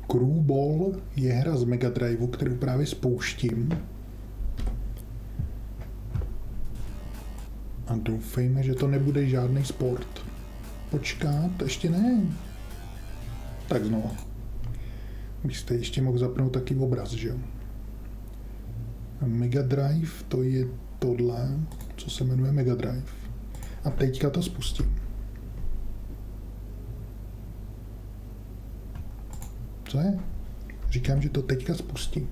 Screwball je hra z Mega Driveu, kterou právě spouštím. A doufejme, že to nebude žádný sport. Počkat, ještě ne. Tak znovu. Byste ještě mohl zapnout taky obraz, že jo? Mega Drive, to je tohle, co se jmenuje Mega Drive. A teďka to spustím. Co je? Říkám, že to teďka spustím.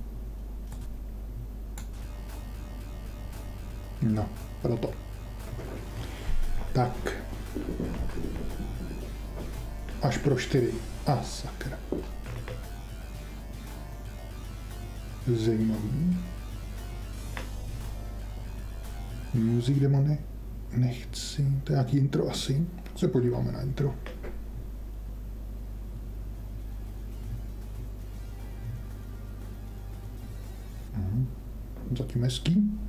No, proto. Tak. Až pro 4. A sakra. Zajímavý. Music demony. Nechci. To je nějaký intro asi. Se podíváme na intro. Zatím hezký.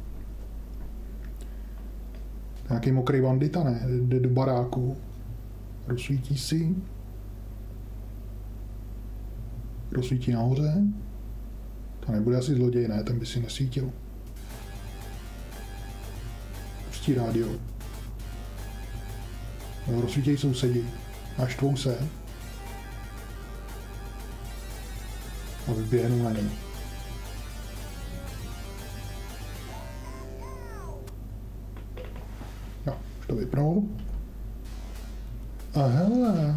Nějaký mokrý bandita, ne? Jde do baráku. Rozsvítí si. Rozsvítí nahoře. To nebude asi zloděj, ne? Ten by si nesvítil. Pustí rádio. Rozsvítějí sousedi. Naštvou se. A vyběhnou na něj. To vypnul. Aha.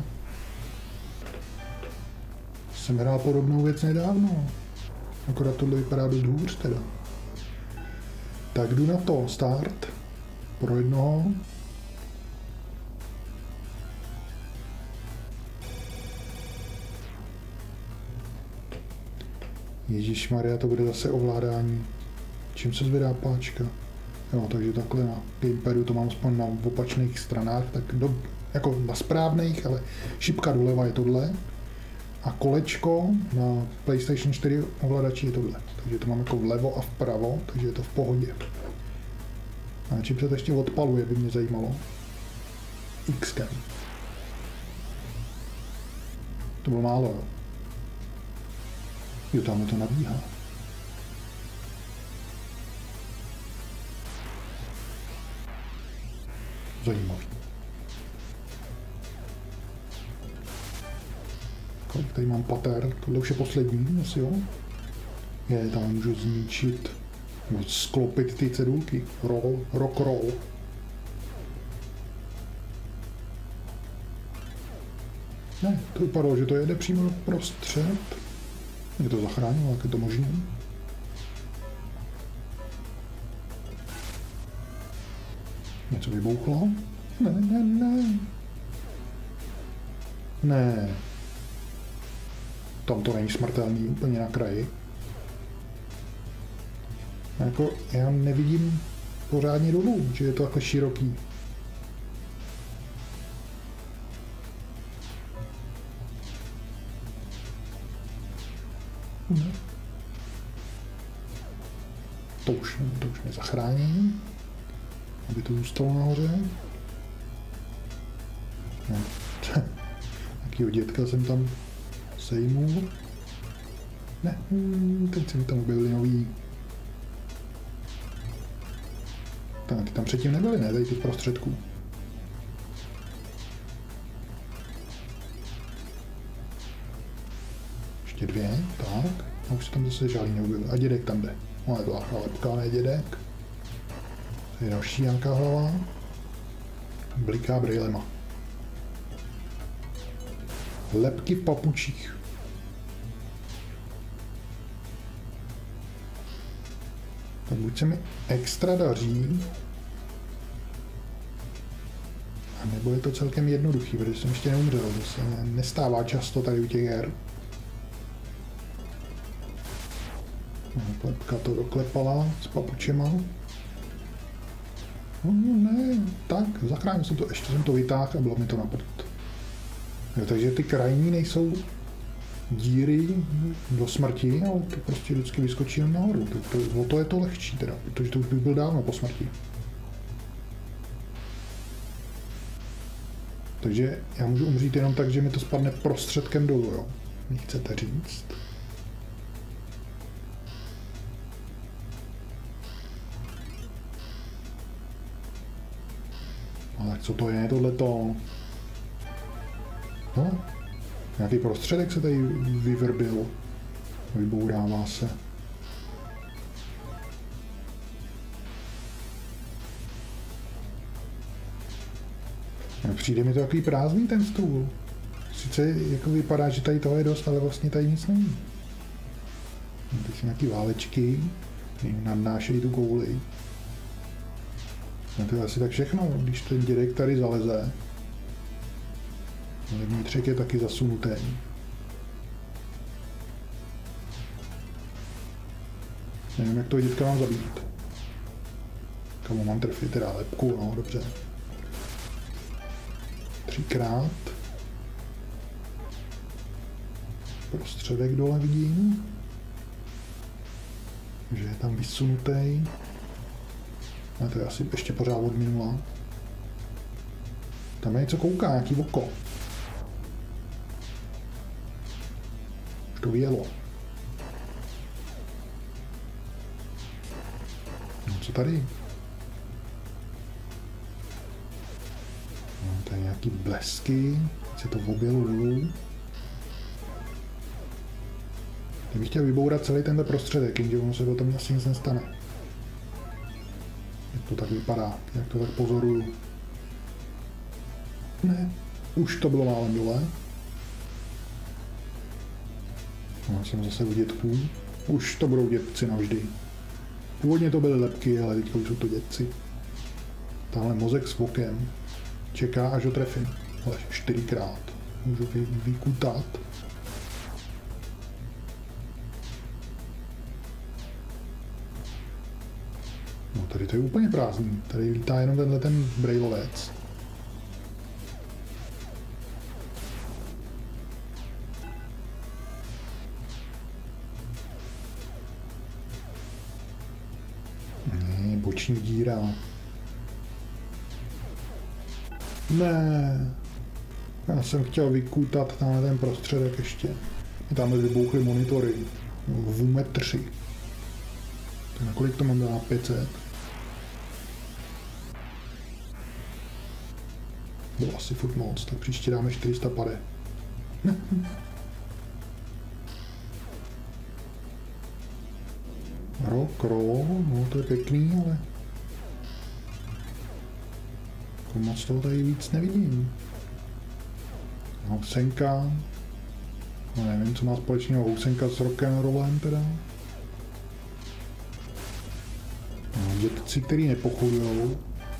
Jsem hrál podobnou věc nedávno. Akorát tohle vypadá dost hůř teda. Tak jdu na to. Start. Pro jednoho. Ježišmarja, to bude zase ovládání. Čím se zvedá páčka? Jo, takže takhle na gamepadu to mám aspoň na opačných stranách, tak jako na správných, ale šipka doleva je tohle. A kolečko na PlayStation 4 ovladači je tohle. Takže to mám jako vlevo a vpravo, takže je to v pohodě. A čím se to ještě odpaluje, by mě zajímalo. X-kem. To bylo málo, jo. Jo, tam to nabíhá. Zajímavý. Kolik tady mám pater? Tohle už je poslední, asi jo? Je, tam můžu zničit, sklopit ty cedulky. Rock roll. Ne, to vypadalo, že to jede přímo prostřed. Mě to zachránilo, jak je to možné. Něco vybouchlo? Ne. Ne. Tam to není smrtelný, úplně na kraji. Jako, já nevidím pořádně dolů, že je to takhle široký. To už nezachrání. Aby to zůstalo nahoře. No. Takýho dětka jsem tam sejmul. Ne, teď se mi tam objevili nový. Tak, ty tam předtím nebyly, ne? Tady ty v prostředku. Ještě dvě, tak. A už se tam zase žádný neobjevil. A dědek tam jde. No, je to lepka, ne dědek. To je další nějaká hlava. Bliká brýlema. Lepky v papučích. Tak buď se mi extra daří, a nebo je to celkem jednoduchý, protože jsem ještě neumřel. To se nestává často tady u těch her. Lepka to doklepala s papučema. No ne, tak, zachránil jsem to, ještě jsem to vytáhl a bylo mi to na prd. Takže ty krajní nejsou díry do smrti, ale to prostě vždycky vyskočí jen nahoru. O to je to lehčí teda, protože to už bych byl dávno po smrti. Takže já můžu umřít jenom tak, že mi to spadne prostředkem dolů, jo. mi chcete říct? Ale co to je tohleto? No, nějaký prostředek se tady vyvrbil. Vybourává se. Přijde mi to takový prázdný ten stůl. Sice jako vypadá, že tady toho je dost, ale vlastně tady nic není. Teď jsou nějaký válečky, nadnášejí tu kouli. No to je asi tak všechno, když ten dědek tady zaleze. Ale vnitřek je taky zasunutý. Nevím, jak toho dětka mám zabít. Komu mám trefit, teda lepku, no dobře. 3krát. Prostředek dole vidím. Že je tam vysunutý. A to je asi ještě pořád od minula. Tam je něco kouká, nějaký oko. Už to vyjelo. No co tady? No, tady nějaký blesky. Teď se to objelo dolů. Kdybych chtěl vybourat celý tenhle prostředek, jenže ono se o tom asi nic nestane. Jak to tak vypadá, jak to tak pozoruju. Ne, už to bylo málem dole. No, jsem zase u dětků. Už to budou dětci navždy. Původně to byly lepky, ale teďka už jsou to dětci. Tahle mozek s vokem čeká, až ho trefím. Ale 4krát. Můžu vykutat. No tady to je úplně prázdný. Tady lítá jenom tenhle ten brejlovec. Boční díra. Ne. Já jsem chtěl vykutat tamhle ten prostředek ještě. Mě tamhle vybouchly monitory. VUME 3. Tak na kolik to mám dát? 500? Bylo asi furt moc, tak příště dáme 450. Rock roll, no to je pěkný, ale jako moc toho tady víc nevidím. Housenka, no nevím, co má společného housenka s rock'n'rollem teda. No, dětci, který nepochodujou.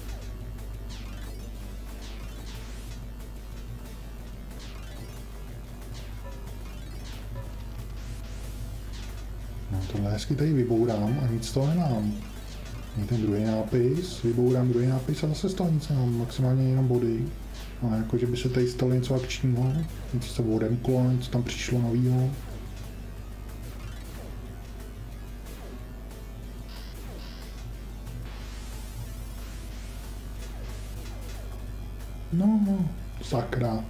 Tohle hezky tady vybourám a nic z toho nemám. Ten druhý nápis, vybourám druhý nápis a zase z toho nic nemám, maximálně jenom body. Ale jako, že by se tady stalo něco akčního, něco se odemklo, něco tam přišlo novýho. No, sakra.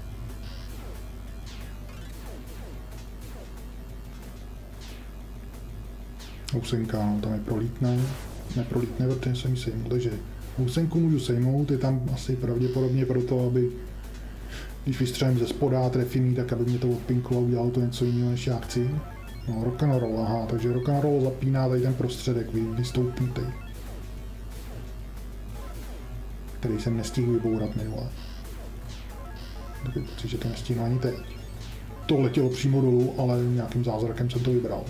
Housenka, no, tam je neprolítne, protože jsem ji sejmul, takže housenku můžu sejmout, je tam asi pravděpodobně proto, aby když vystřelím ze spoda trefím, tak aby mě to odpinklo a udělalo to něco jiného, než já chci. No, rock'n'roll, aha, takže rock'n'roll zapíná tady ten prostředek vystoupnutý, který jsem nestihl vybourat minule. Takový pocit, že to nestihnu ani teď. To letělo přímo dolů, ale nějakým zázrakem jsem to vybral.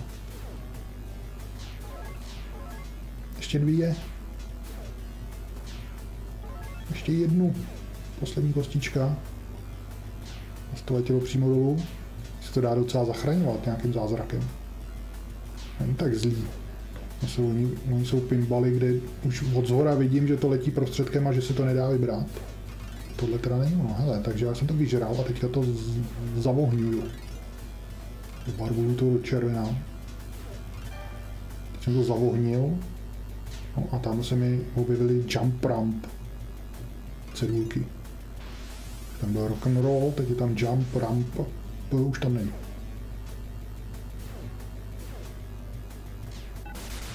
Ještě 2. Ještě jednu. Poslední kostička. A to letělo přímo dolů. Se to dá docela zachraňovat nějakým zázrakem. Není tak zlý. Oni jsou pinbaly, kde už od zhora vidím, že to letí prostředkem a že se to nedá vybrat. Tohle teda není ono, hele, takže já jsem to vyžral a teďka to zavohňuju. Barvuju to do červená. Teď jsem to zavohnil. No a tam se mi objevily jump ramp cedulky. Tam byl rock'n'roll, teď je tam jump ramp, to už tam není.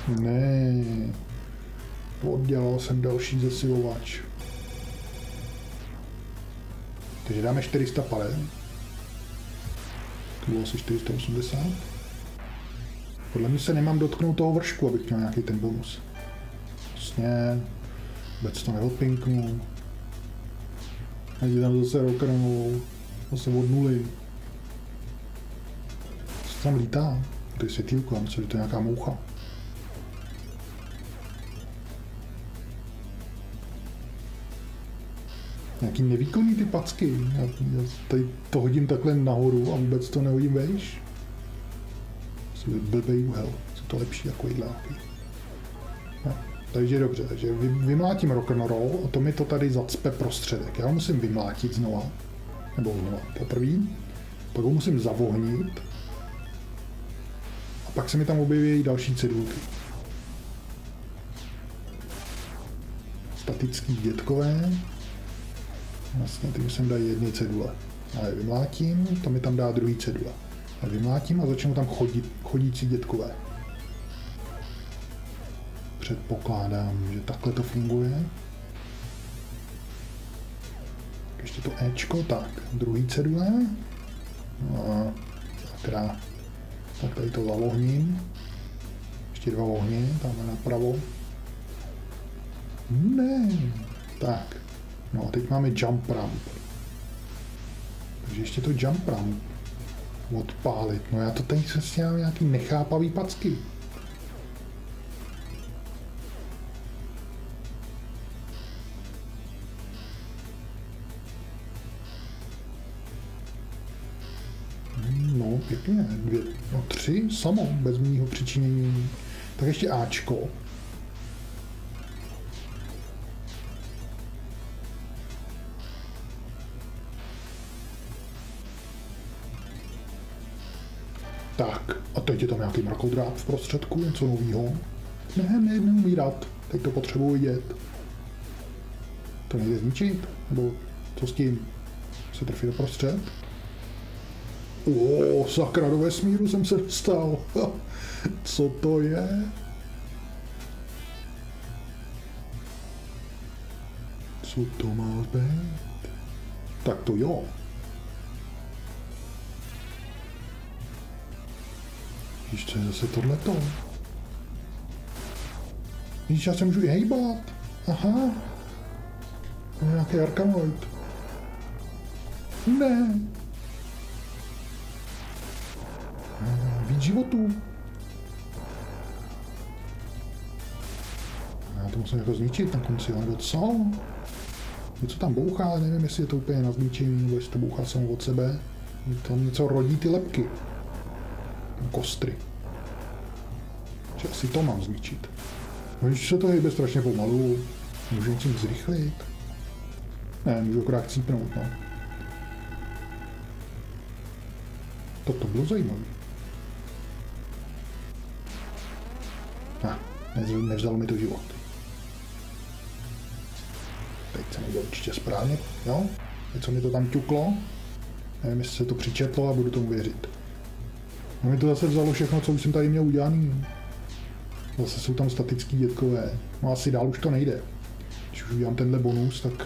Ne. Oddělal jsem další zesilovač. Takže dáme 400 palet. To bylo asi 480. Podle mě se nemám dotknout toho vršku, abych měl nějaký ten bonus. Vlastně vůbec to neodpinknu. Ať tam zase rock'n'roll. Zase od nuly. Co tam lítá? To je světýlko, já myslím, že to je nějaká moucha. Nějaký nevýkonný ty packy. Já tady to hodím takhle nahoru a vůbec to nehodím vejš. Blbej úhel. Co to lepší jako jídláky. No, takže dobře, takže vymlátím rock'n'roll a to mi to tady zacpe prostředek. Já ho musím vymlátit znova. Nebo znova poprvé. Pak ho musím zavohnit. A pak se mi tam objeví další cedulky. Statický dětkové. Vlastně ty musím dát jedny cedule. A je vymlátím, to mi tam dá druhý cedule. A vymlátím a začnu tam chodící dětkové. Předpokládám, že takhle to funguje. Ještě to Ečko, tak, druhý cedule. No, sakra. Tak tady to zavohním. Ještě dva ohně, tamhle napravo. Ne, tak. No a teď máme jump ramp. Takže ještě to jump ramp odpálit. No já to teď se mám nějaký nechápavý packy. No pěkně, tři samo, bez mýho přičinění. Tak ještě Ačko. Tak, a teď je tam nějaký mrakodráp v prostředku, něco novýho. Ne, neumírat, teď to potřebuji vidět. To nejde zničit, nebo co s tím? Se trefí do prostřed? Sakra, do vesmíru jsem se dostal. Co to je? Co to má být? Tak to jo. Víš, co je zase tohleto? Víš, já se můžu i hejbat. Aha. To je nějaký arkanoid. Ne. Víc životů. Já to musím jako zničit na konci, nebo co? Něco tam bouchá, ale nevím, jestli je to úplně na zničení, nebo jestli to bouchá samo od sebe. Tam něco rodí ty lebky. Kostry. Že asi to mám zničit. No, když se to hejbe strašně pomalu, můžu něčím zrychlit. Ne, můžu akorát chcípnout, no. To bylo zajímavé. Nevzalo mi to život. Teď se nejde určitě správně, jo? Něco mi to tam ťuklo. Nevím, jestli se to přičetlo a budu tomu věřit. No mi to zase vzalo všechno, co už jsem tady měl udělaný. Zase jsou tam statický dětkové. No asi dál už to nejde. Když už udělám tenhle bonus, tak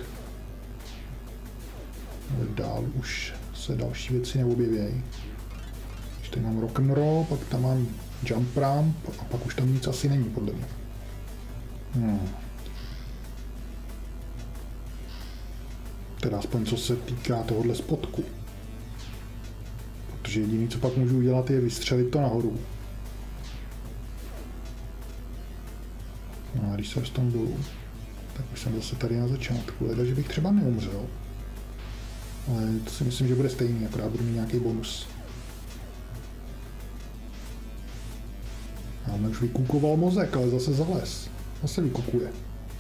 dál už se další věci neobjevějí. Když tady mám rock'n'roll, pak tam mám jump ramp a pak už tam nic asi není, podle mě. Teda aspoň co se týká tohohle spodku. Protože jediný, co pak můžu udělat, je vystřelit to nahoru. No a když se dostanu dolů, tak už jsem zase tady na začátku, leda, že bych třeba neumřel. Ale to si myslím, že bude stejný, akorát budu mít nějaký bonus. Já už vykukoval mozek, ale zase zales. Zase vykukuje.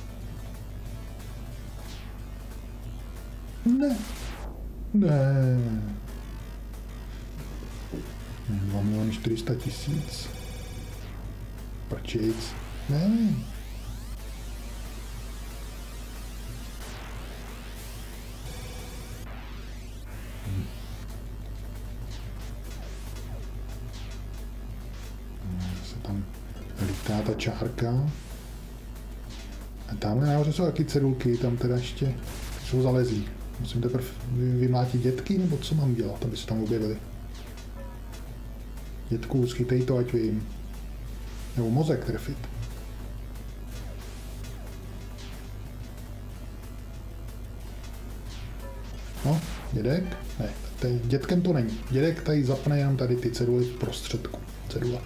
Ne. Ne. 2 400 000. Prčic. Ne. Lítá ta čárka. A tamhle nahoře jsou taky cedulky, tam teda ještě jsou zalezlí. Musím teprve vymlátit dětky, nebo co mám dělat, aby se tam objevili? Dětku, schytej to, ať vím. Nebo mozek trefit. No, dědek? Ne, tady dětkem to není. Dědek tady zapne jenom tady ty ceduly v prostředku. Cedula.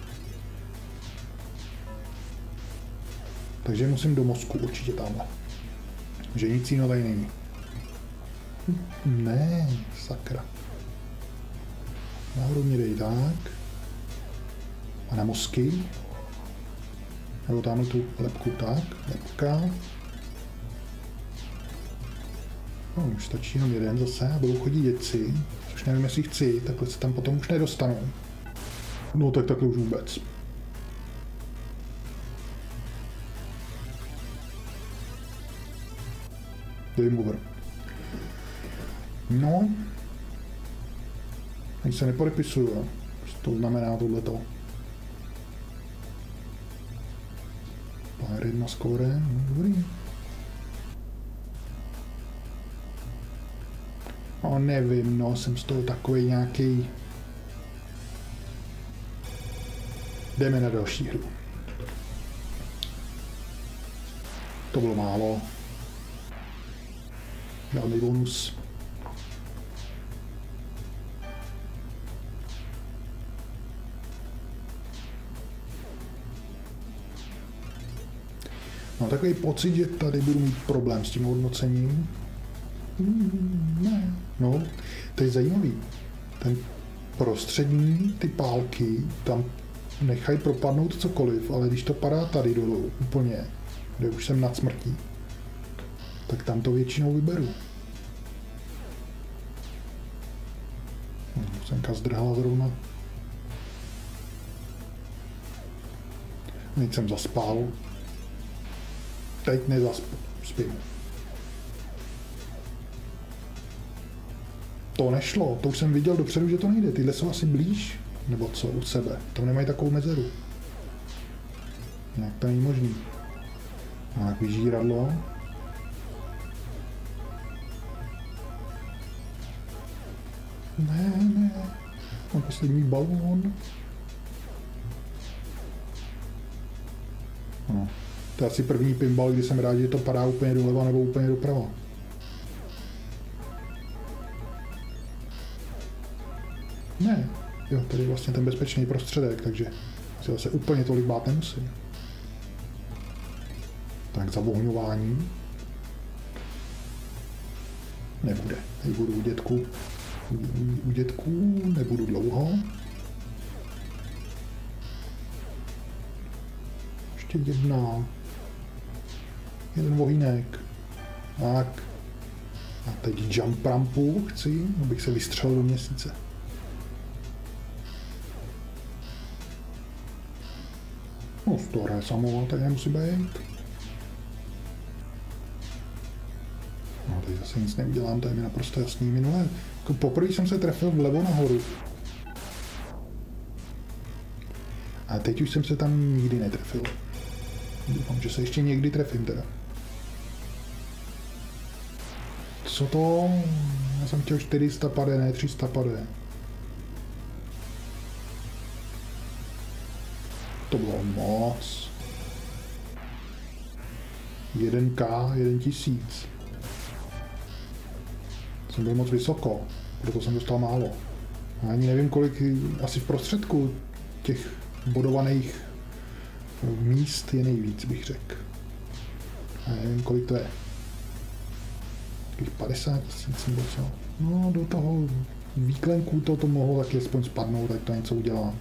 Takže musím do mozku určitě tamhle. Že nic jiného tady není. Ne, sakra. Nahoru mě dej tak. A na mozky. Nebo tamhle tu lepku tak. Lepka. No, už stačí jenom jeden zase a budou chodit děci. Což nevím, jestli chci, takhle se tam potom už nedostanu. No tak takhle už vůbec. Game over. No. Ani se nepodepisuju, to znamená tohleto. Pár jedna skóre, dobrý. No nevím, no, jsem z toho takový nějaký. Jdeme na další hru. To bylo málo. Žádný bonus. Mám takový pocit, že tady budu mít problém s tím hodnocením. Ne. No, to je zajímavý. Ten prostřední, ty pálky, tam nechají propadnout cokoliv, ale když to padá tady dolů, úplně, kde už jsem nad smrtí, tak tam to většinou vyberu. Senka zdrhala zrovna. Teď jsem zaspal. Teď nezaspím. To nešlo, to už jsem viděl dopředu, že to nejde. Tyhle jsou asi blíž, nebo co, u sebe. Tam nemají takovou mezeru. Nějak to není možný. Tak vyžíradlo. Ne, mám poslední balón. No. To je asi první pinball, kdy jsem rád, že to padá úplně doleva nebo úplně doprava. Ne, jo, tady je vlastně ten bezpečný prostředek, takže si zase úplně tolik bát nemusím. Tak zavohňování. Nebude, tady budu u dětku. U dětků nebudu dlouho. Ještě jedna. Jeden vohýnek. Tak. A teď jump rampu chci, abych se vystřelil do měsíce. No, tohle je samo, tady nemusí být. No, tady zase nic neudělám, to je mi naprosto jasný. Minulé, jako poprvé jsem se trefil vlevo nahoru. A teď už jsem se tam nikdy netrefil. Doufám, že se ještě někdy trefím teda. Co to? Já jsem chtěl 400 pade, ne 300 pade. To bylo moc. 1K, 1000. Jsem byl moc vysoko, proto jsem dostal málo. A ani nevím, kolik, asi v prostředku těch bodovaných míst je nejvíc, bych řekl. A nevím, kolik to je. Takových 50 000 nebo co. No, do toho výklenku to mohlo taky aspoň spadnout, tak to něco udělám.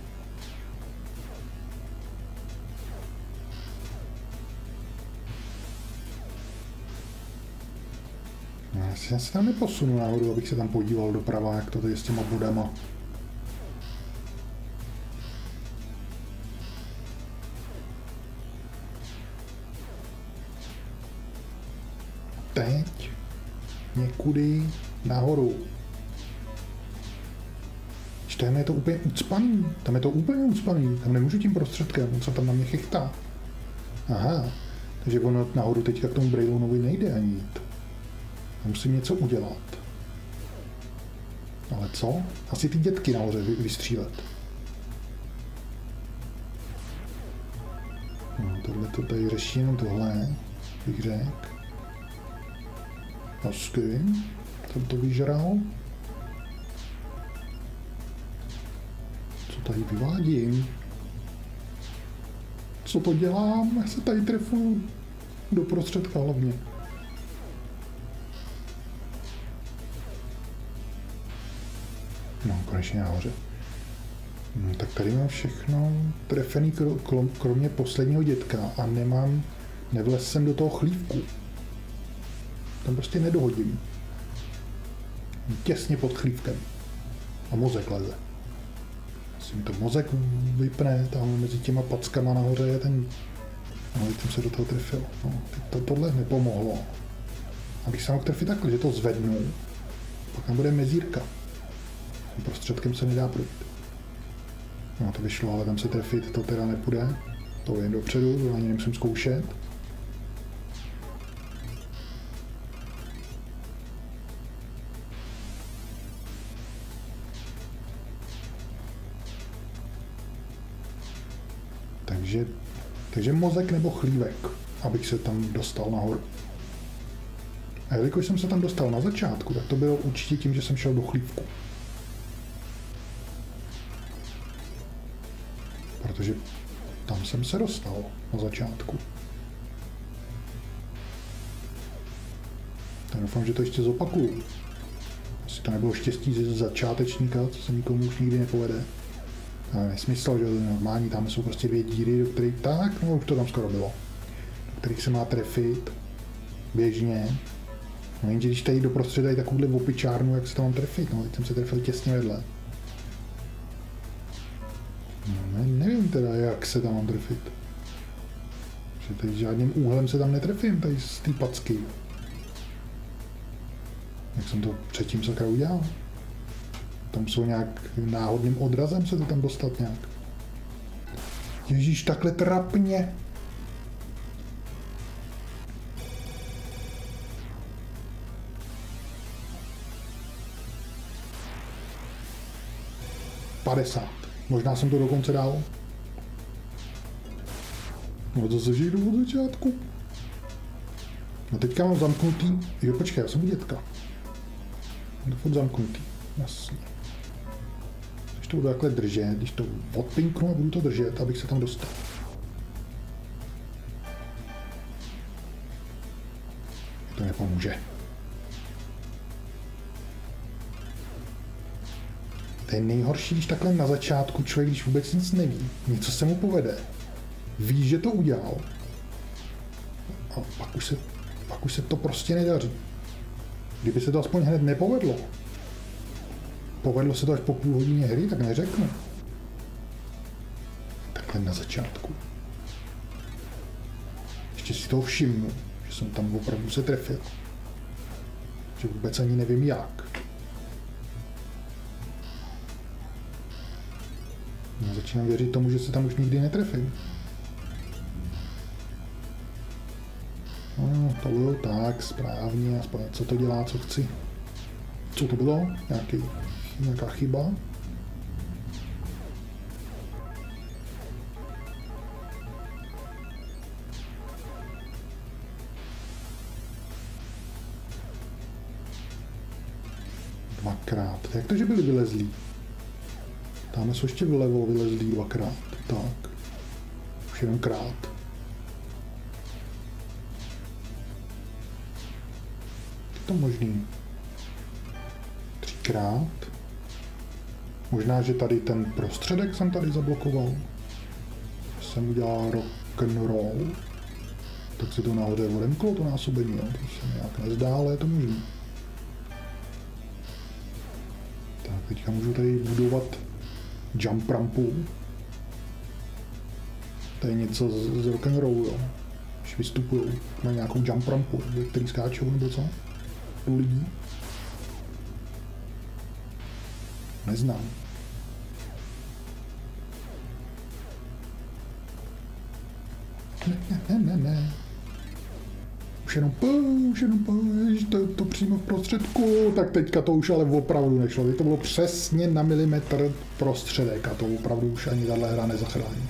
Já se tam neposunu nahoru, abych se tam podíval doprava, jak to tady s těma budama. Teď někudy nahoru. tam je to úplně ucpaný. Tam je to úplně ucpaný. Tam nemůžu tím prostředkem, on se tam na mě chychtá. Aha, takže ono nahoru teďka k tomu Brayloonovi nejde ani jít. Já musím něco udělat. Ale co? Asi ty dětky nahoře vystřílet. No, tohle to tady řeší jenom tohle, bych řekl. Hezky. Jsem to vyžral. Co tady vyvádím? Co to dělám? Já se tady trefuju do prostředka hlavně. No, konečně nahoře. No, tak tady mám všechno trefený kromě posledního dětka a nevlez jsem do toho chlívku. Tam prostě nedohodím. Těsně pod chlívkem. A mozek leze. Asi mi to mozek vypne, tam mezi těma packama nahoře je ten... No, teď jsem se do toho trefil. No, tohle nepomohlo. A když se mohl trefit takhle, že to zvednu, pak tam bude mezírka. Tím prostředkem se nedá projít. No, to vyšlo, ale tam se trefit to teda nepůjde. To jen dopředu, to ani nemusím zkoušet. Takže mozek nebo chlívek, abych se tam dostal nahoru. A jelikož jsem se tam dostal na začátku, tak to bylo určitě tím, že jsem šel do chlívku. Protože tam jsem se dostal na začátku. Tak doufám, že to ještě zopakuju. Asi to nebylo štěstí ze začátečníka, co se nikomu už nikdy nepovede. To je nesmysl, že to je normální, tam jsou prostě 2 díry, do kterých tak, no už to tam skoro bylo. Do kterých se má trefit běžně. No jenže když tady doprostřed dají takovouhle opičárnu, jak se tam mám trefit, no teď jsem se trefil těsně vedle. No, nevím teda, jak se tam mám trefit. Že tady žádným úhlem se tam netrefím, tady z té packy. Jak jsem to předtím sakra udělal? Tam jsou nějak náhodným odrazem se to tam dostat nějak. Ježíš, takhle trapně. $50. Možná jsem to dokonce dal. No to se žiju od začátku. No teďka mám zamknutý. Jo, počkej, já jsem u dětka. Mám to furt zamknutý. Jasně. Když to budu takhle držet, když to odpinknu a budu to držet, abych se tam dostal. To nepomůže. To je nejhorší, když takhle na začátku člověk, když vůbec nic neví, něco se mu povede, ví, že to udělal a pak už se to prostě nedaří. Kdyby se to aspoň hned nepovedlo, povedlo se to až po půl hodině hry, tak neřeknu. Takhle na začátku. Ještě si toho všimnu, že jsem tam opravdu se trefil. Že vůbec ani nevím jak. No, začínám věřit tomu, že se tam už nikdy netrefím. No, to bylo tak, správně, aspoň co to dělá, co chci. Co to bylo? Nějaká chyba? Dvakrát. Jak to, že byli vylezlí? Tamhle jsou ještě vlevo vylezlí dvakrát. Tak. Už jedenkrát. Je to možný? 3krát. Možná, že tady ten prostředek jsem tady zablokoval. Jsem udělal rock'n'roll. Tak se to nahoře odemklo, to násobení. Jo? To se nějak nezdá, ale je to možný. Tak, teďka můžu tady budovat jump rampu. To je něco z rock'n'rollu, jo. Když vystupujou, mají nějakou jump rampu, ve který skáčou nebo co? U lidí. Neznám. Ne. Už jenom to přímo v prostředku, tak teďka to už ale opravdu nešlo. To bylo přesně na milimetr prostředek a to opravdu už ani tahle hra nezachrání.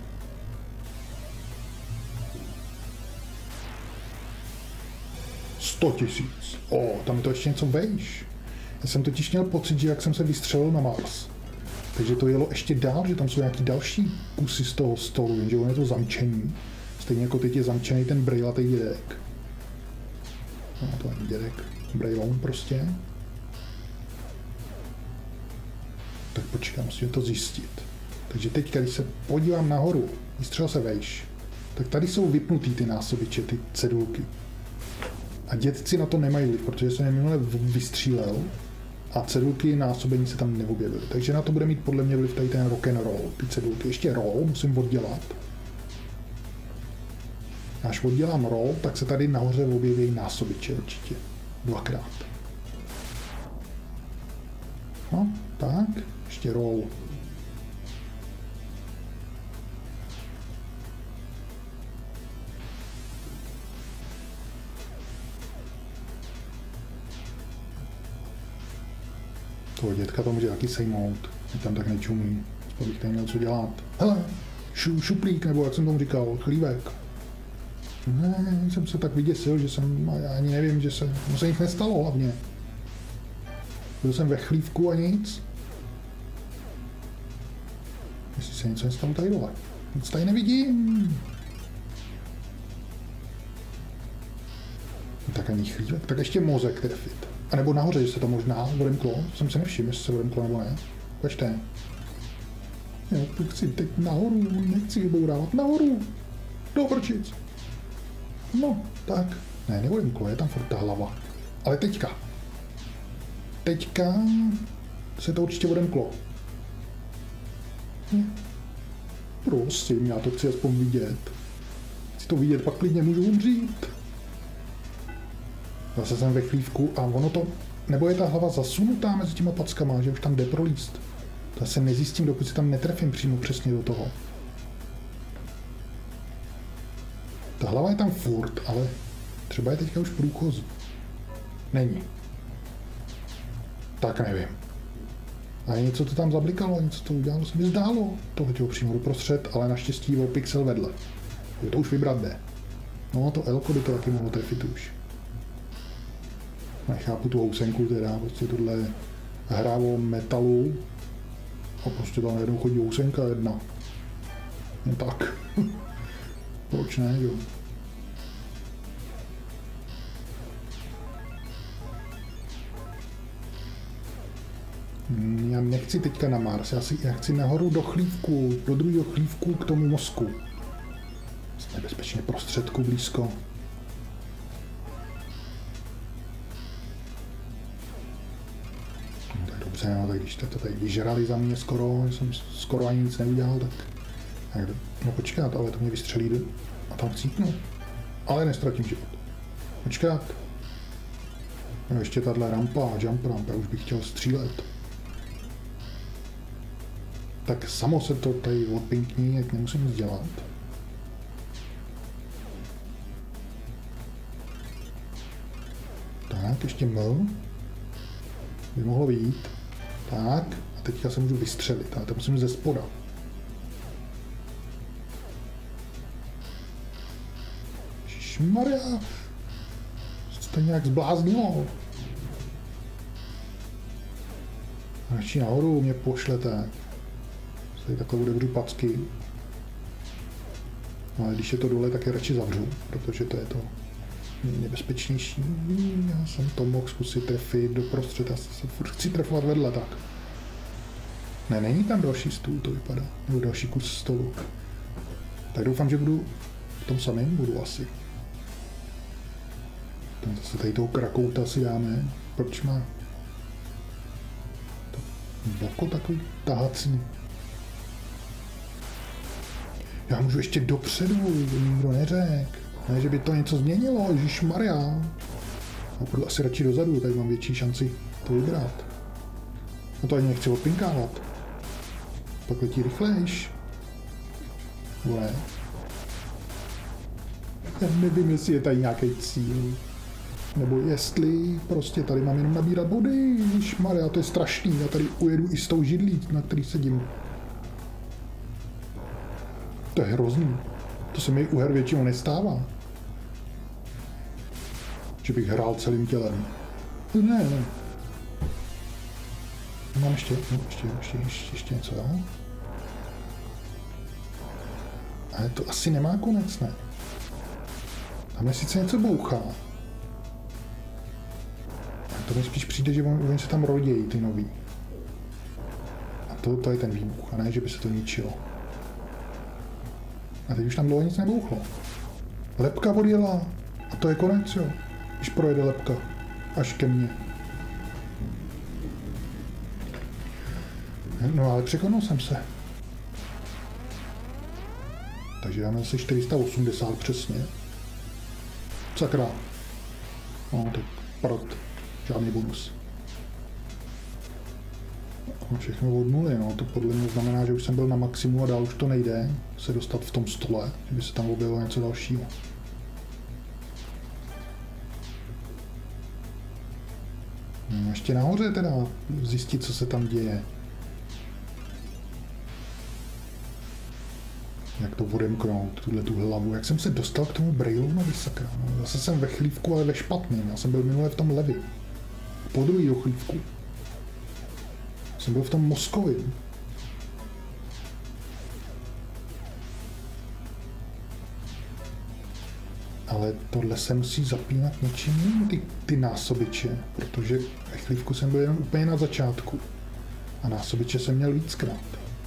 $100 000. Tam je to ještě něco vejš. Já jsem totiž měl pocit, že jak jsem se vystřelil na Mars, takže to jelo ještě dál, že tam jsou nějaký další kusy z toho stolu, jenže on je to zamčený. Stejně jako teď je zamčený ten brejlatý dědek. No to není dědek, brejloun prostě. Tak počkám, musím to zjistit. Takže teď, když se podívám nahoru, vystřelil se vejš, tak tady jsou vypnutý ty násobiče, ty cedulky. A dědci na to nemají vliv, protože se minule vystřílel a cedulky násobení se tam neobjevily. Takže na to bude mít podle mě vliv tady ten rock and roll, ty cedulky. Ještě roll musím oddělat. Až oddělám roll, tak se tady nahoře objeví násobiče určitě. 2krát. No, tak, ještě roll. Toho dětka to může taky sejmout, když tam tak nečumí. To bych tady měl co dělat. Hele, šuplík, nebo jak jsem tomu říkal, chlívek. Ne, jsem se tak vyděsil, že jsem, já ani nevím, že se nic nestalo hlavně. Byl jsem ve chlívku a nic. Jestli se něco nestalo tady dole. Nic tady nevidím. Tak ani chlívek, tak ještě mozek trefit. A nebo nahoře, že se to možná odemklo. Jsem se nevšiml, jestli se odemklo nebo ne. Počkejte. Jo, tak chci teď nahoru, nechci vybourávat nahoru. Do prčic. No, tak. Ne, neodemklo, je tam furt ta hlava. Ale teďka. Teďka se to určitě odemklo. Prosím, já to chci aspoň vidět. Chci to vidět, pak klidně můžu umřít. Zase jsem ve chlívku a ono to, nebo je ta hlava zasunutá mezi těma packama, že už tam jde prolíst. To se nezjistím, dokud si tam netrefím přímo přesně do toho. Ta hlava je tam furt, ale třeba je teďka už průchozí. Není. Tak nevím. A něco to tam zablikalo, něco to udělalo, se mi zdálo. To hodilo přímo doprostřed, ale naštěstí o pixel vedle. Je to už vybrat jde. No to Elko by to taky mohlo trefit už. Nechápu tu housenku teda, prostě tohle hra o metalu a prostě tam najednou chodí housenka jedna. No tak. Proč ne, jo? Já nechci teďka na Mars, já chci nahoru do chlívku, do druhého chlívku k tomu mozku. Nebezpečně prostředku blízko. Dobře, no, tak když to tady vyžrali za mě skoro, jsem skoro ani nic neudělal, tak no počkat, ale to mě vystřelí a tam cítnu. Ale nestratím život. Počkat. No ještě tahle rampa, jump ramp, já už bych chtěl střílet. Tak samo se to tady odpinkní, jak nemusím nic dělat. Tak, ještě M. By mohlo vyjít. Tak, a teďka se můžu vystřelit, ale to musím ze spoda. Ježišmarja, to nějak zbláznilo. Radši nahoru mě pošlete. Tady takhle otevřu packy. Ale když je to dole, tak je radši zavřu, protože to je to nebezpečnější. Já jsem to mohl zkusit trefit doprostřed, já se furt chci trefovat vedle, tak. Ne, není tam další stůl, to vypadá, nebo další kus stolu. Tak doufám, že budu v tom samém, budu asi. Tam zase tady toho krakouta si dáme, proč má to boko takový tahací. Já můžu ještě dopředu, nikdo neřekl. Ne, že by to něco změnilo, ježišmarja. A budu asi radši dozadu, tady mám větší šanci to vybrat. No to ani nechci odpinkávat. Pak letí rychlejš. Ne. Já nevím, jestli je tady nějaký cíl. Nebo jestli prostě tady mám jenom nabírat body. Ježišmarja, to je strašný. Já tady ujedu i s tou židlí, na který sedím. To je hrozný. To se mi u her většinou nestává. Že bych hrál celým tělem. Ne. Mám ještě něco, jo? Ale to asi nemá konec, ne? Tam je sice něco bouchá. A to mi spíš přijde, že oni se tam rodějí, ty nový. A to je ten výbuch, a ne, že by se to ničilo. A teď už tam dlouho nic nebouchlo. Lepka odjela. A to je konec, jo. Když projede lepka. Až ke mně. No ale překonal jsem se. Takže dáme zase 480 přesně. Sakra. No tak prd. Žádný bonus. Všechno od nuly, no. To podle mě znamená, že už jsem byl na maximu a dál už to nejde se dostat v tom stole, že by se tam objevilo něco dalšího. No, ještě nahoře teda zjistit, co se tam děje. Jak to odemknout, tu hlavu. Jak jsem se dostal k tomu Brailonovi, sakra. No, zase jsem ve chlívku, ale ve špatném. Já jsem byl minule v tom levě. Po druhý do chlívku. Jsem byl v tom mozkovým. Ale tohle se musí zapínat něčím jiným, ty násobiče, protože ve chlívku jsem byl jenom úplně na začátku. A násobiče jsem měl víckrát.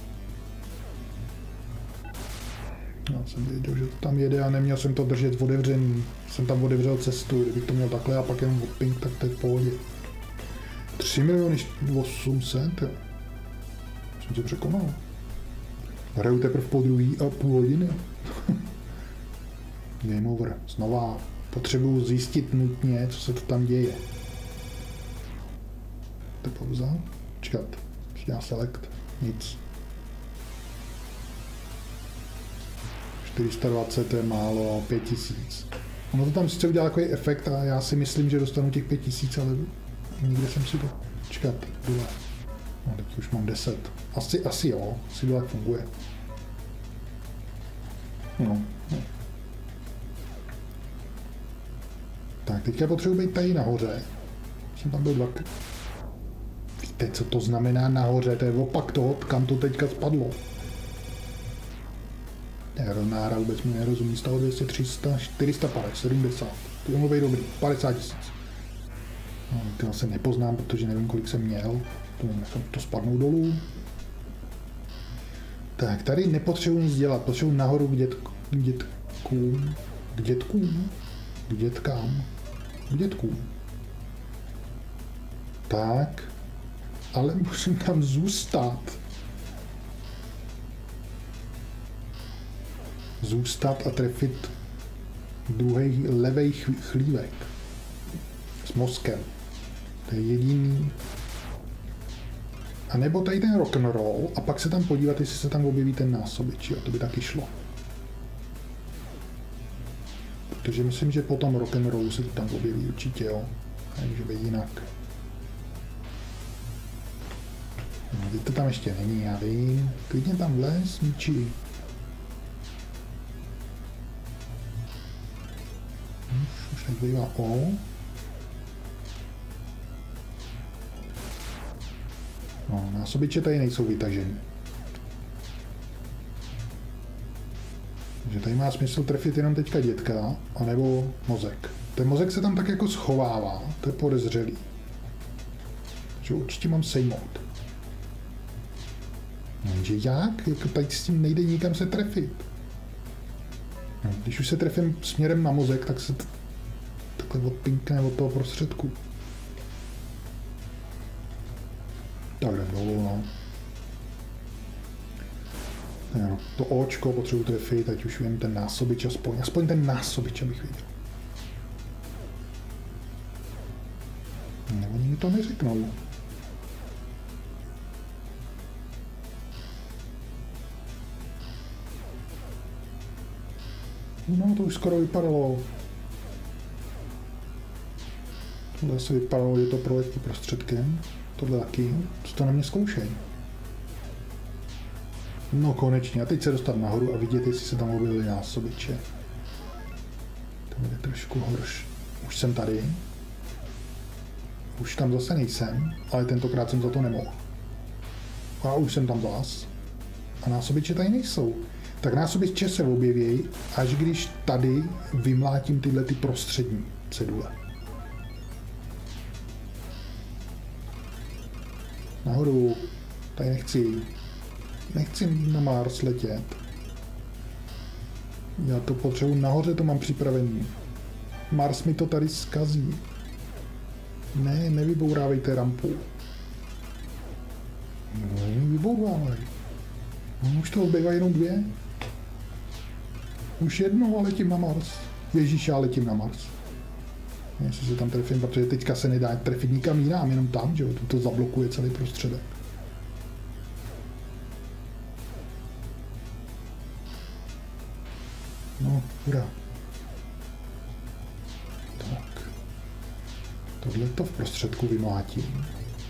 Já jsem věděl, že to tam jede a neměl jsem to držet otevřený. Jsem tam otevřel cestu, kdybych to měl takhle a pak jenom odpink, tak to je v pohodě. 3 800 000, jo. Jsem to překonal. Hraju teprve po druhý a půl hodiny. Game over. Znova potřebuju zjistit nutně, co se to tam děje. To je pauza. Čekat. Přidá select. Nic. 420 to je málo, 5000. Ono to tam sice udělá takový efekt a já si myslím, že dostanu těch 5000, ale nikde jsem si to... Čekat, dole. No, teď už mám 10. Asi jo, asi to tak funguje. No. Tak, teďka potřebuji být tady nahoře. Jsem tam byl dvakrát. Víte, co to znamená nahoře? To je opak toho, kam to teďka spadlo. Nára vůbec mi nerozumí. Stalo 200, 300, 450, 70. To by mohlo být dobrý. 50 000. No, ty vlastně nepoznám, protože nevím, kolik jsem měl. To spadnou dolů. Tak, tady nepotřebuji nic dělat. Potřebuji nahoru k dětkům. Tak. Ale musím tam zůstat. A trefit druhý levej chlívek. S mozkem. To je jediný. A nebo tady ten rock'n'roll a pak se tam podívat, jestli se tam objeví ten násobič, jo, to by taky šlo. Protože myslím, že po tom rock'n'rollu se to tam objeví určitě, jo. Takže by jinak. No, teď to tam ještě není, já vím. Klidně tam vlez, míči. Už tak bývá O. No, násobiče tady nejsou vytažený. Takže tady má smysl trefit jenom teďka dětka, anebo mozek. Ten mozek se tam tak jako schovává, to je podezřelý. Takže určitě mám sejmout. Jenže jak? Jako tady s tím nejde nikam se trefit. No, když už se trefím směrem na mozek, tak se takhle odpinkne od toho prostředku. Tak jdem dolů, no. Jo, to Očko potřebuji trefit, ať už vím ten násobič aspoň ten násobič, abych viděl. Oni mi to neřeknou. No, to už skoro vypadalo. Tohle se vypadalo, že to proletí prostředkem. Tohle taky. Co to na mě zkoušej? No konečně. A teď se dostat nahoru a vidět, jestli se tam objevily násobiče. To bude trošku horší. Už jsem tady. Už tam zase nejsem, ale tentokrát jsem za to nemohl. A už jsem tam zás. A násobiče tady nejsou. Tak násobiče se objeví, až když tady vymlátím tyhle ty prostřední cedule. Nahoru. Tady nechci na Mars letět. Já to potřebuji nahoře, to mám připravený. Mars mi to tady zkazí. Ne, nevybourávejte rampu. No, vybourávaj. No, už to zbývá jenom 2. Už jedno a letím na Mars. Ježíš, já letím na Mars. Jestli se tam trefím, protože teďka se nedá trefit nikam jinam, jenom tam, že jo, to zablokuje celý prostředek. No, hurá. Tak. Tohle to v prostředku vymlátím.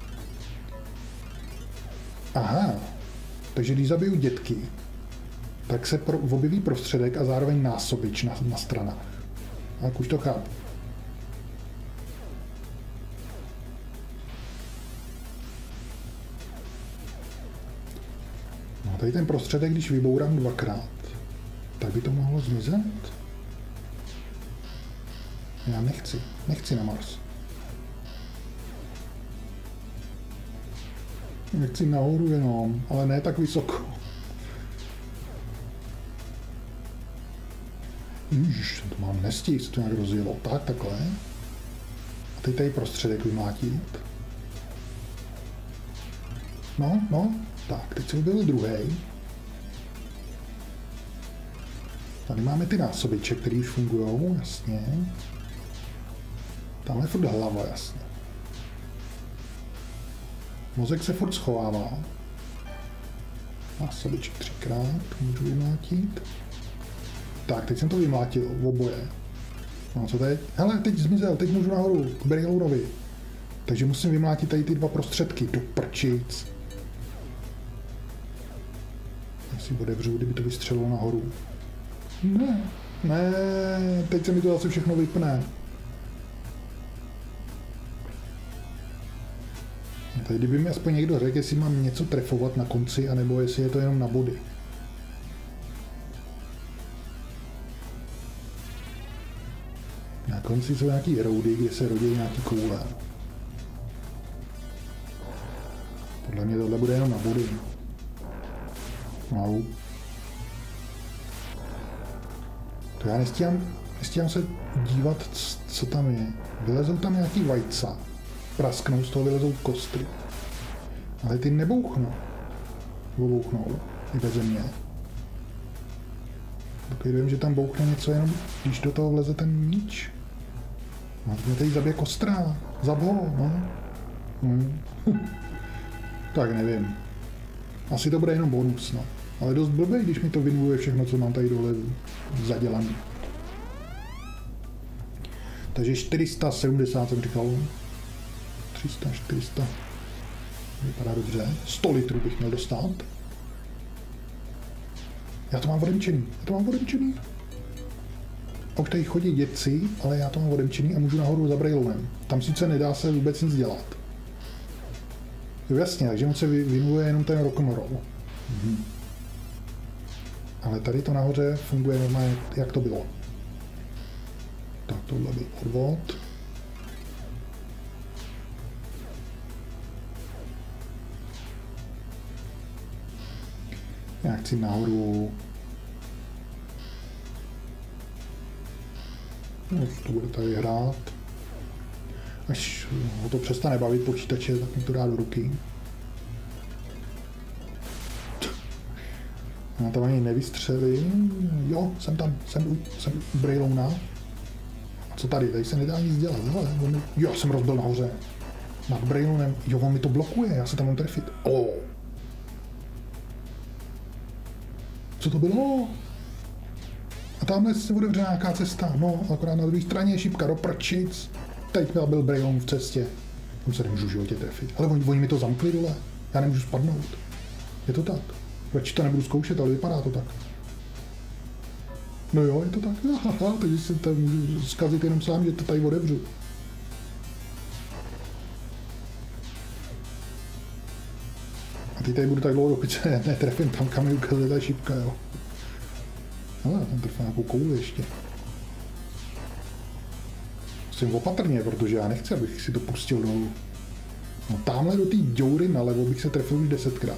Aha. Takže když zabiju dětky, tak se objeví prostředek a zároveň násobič na stranách. Tak už to chápu. No tady ten prostředek, když vybourám 2krát, tak by to mohlo zmizet. Já nechci na Mars. Nechci nahoru jenom, ale ne tak vysoko. Ježiš, to mám nestihl, to nějak rozjelo. Tak, takhle. A teď tady prostředek vymlátit. No, tak, teď se objevil druhý. Tady máme ty násobiče, které už fungují, jasně. Tamhle je furt hlava, jasně. Mozek se furt schovává. Násobiček 3krát, můžu vymlátit. Tak, teď jsem to vymlátil, oboje. No co teď? Hele, teď zmizel, teď můžu nahoru, k Brailourovi. Takže musím vymlátit tady ty 2 prostředky, do prčic. Já si odevřu, kdyby to vystřelilo nahoru. Ne, teď se mi to zase všechno vypne. Tady kdyby mi aspoň někdo řekl, jestli mám něco trefovat na konci, anebo jestli je to jenom na body. Na konci jsou nějaký roudy, kde se rodí nějaký koule. Podle mě tohle bude jenom na body. No. To já nestíhám se dívat, co tam je. Vylezou tam nějaký vajca. Prasknou, z toho vylezou kostry. Ale ty nebouchnou. Bouchnou. I beze mě. Takový vím, že tam bouchne něco jenom, když do toho vleze ten míč. No, to mě tady zabije kostra. Zab ho, no. Tak nevím. Asi to bude jenom bonus, no. Ale dost blbý, když mi to vynvuje všechno, co mám tady dole zadělaný. Takže 470 jsem říkal. 300, 400. Vypadá dobře. 100 litrů bych měl dostat. Já to mám odemčený. A už tady chodí dědci, ale já to mám odemčený a můžu nahoru za Brailourem. Tam sice nedá se vůbec nic dělat. Jo, jasně, takže on se vynuluje jenom ten rock'n'roll. Ale tady to nahoře funguje normálně, jak to bylo. Tak tohle byl odvod. Já chci nahoru. No, to bude tady hrát. Až ho to přestane bavit počítače, tak mi to dá do ruky. Já tam ani nevystřelím. Jo, jsem tam, jsem u Brailouna. A co tady? Tady se nedá nic dělat. Jo, jsem rozbil nahoře. Nad Brailounem. Jo, on mi to blokuje, já se tam mám trefit. Co to bylo? A tamhle se bude nějaká cesta, no, akorát na druhé straně je šipka do prčic. Teď byl Brayon v cestě. Tam se nemůžu v životě trefit. Ale oni mi to zamkli dole. Já nemůžu spadnout. Je to tak. Radši to nebudu zkoušet, ale vypadá to tak. No jo, je to tak. Aha, takže si to můžu zkazit jenom sám, že to tady otevřu. A teď tady budu tak dlouho, dokud se netrefím tam, kam mi ukazuje ta šipka, jo. Hele, tam trefím nějakou kouli ještě. Musím opatrně, protože já nechci, abych si to pustil dolů. No tamhle do té děury nalevo bych se trefil už 10krát.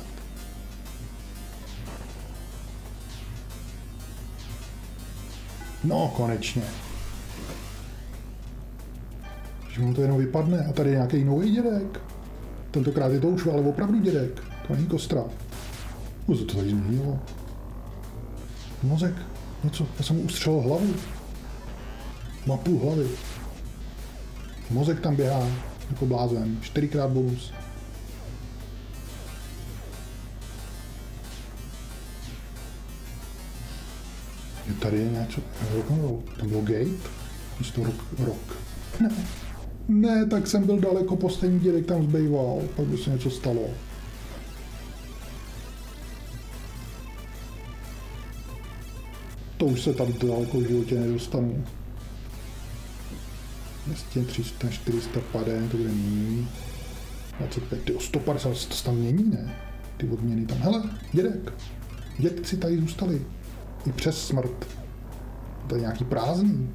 No, konečně. Že mu to jenom vypadne a tady je nějaký nový dědek. Tentokrát je to už ale opravdu dědek. To není kostra. Co to tady změnilo? Mozek. Něco. Já jsem mu ustřelil hlavu. Má půl hlavy. Mozek tam běhá jako blázen. 4krát bonus. Je tady něco. Tam byl gate? Místo rock. Ne. Ne, tak jsem byl daleko, poslední dědek tam zbýval. Pak by se něco stalo. To už se tady daleko v životě nedostanu. 200, 300, 400 pade, to bude méně. 25, ty o 150, to tam mění, ne? Ty odměny tam. Hele, dědek. Dědci tady zůstali. I přes smrt. To je nějaký prázdný.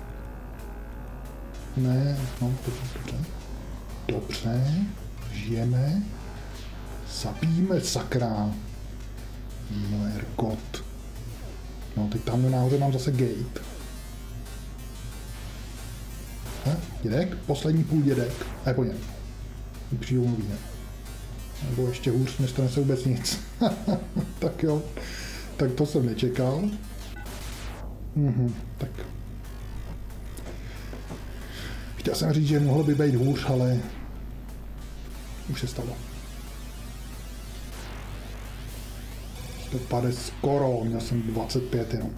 Ne, no, dobře. Dobře, žijeme. Zabijíme, sakra. No, Ergot. No, teď tam nahoře mám zase gate. Dědek? Poslední půl dědek. A je po něm. Přijdou nový, ne? Nebo ještě hůř, nestane se vůbec nic. Tak jo. Tak to jsem nečekal. Tak. Chtěl jsem říct, že mohlo by být hůř, ale už se stalo. To pade skoro, měl jsem 25 jenom.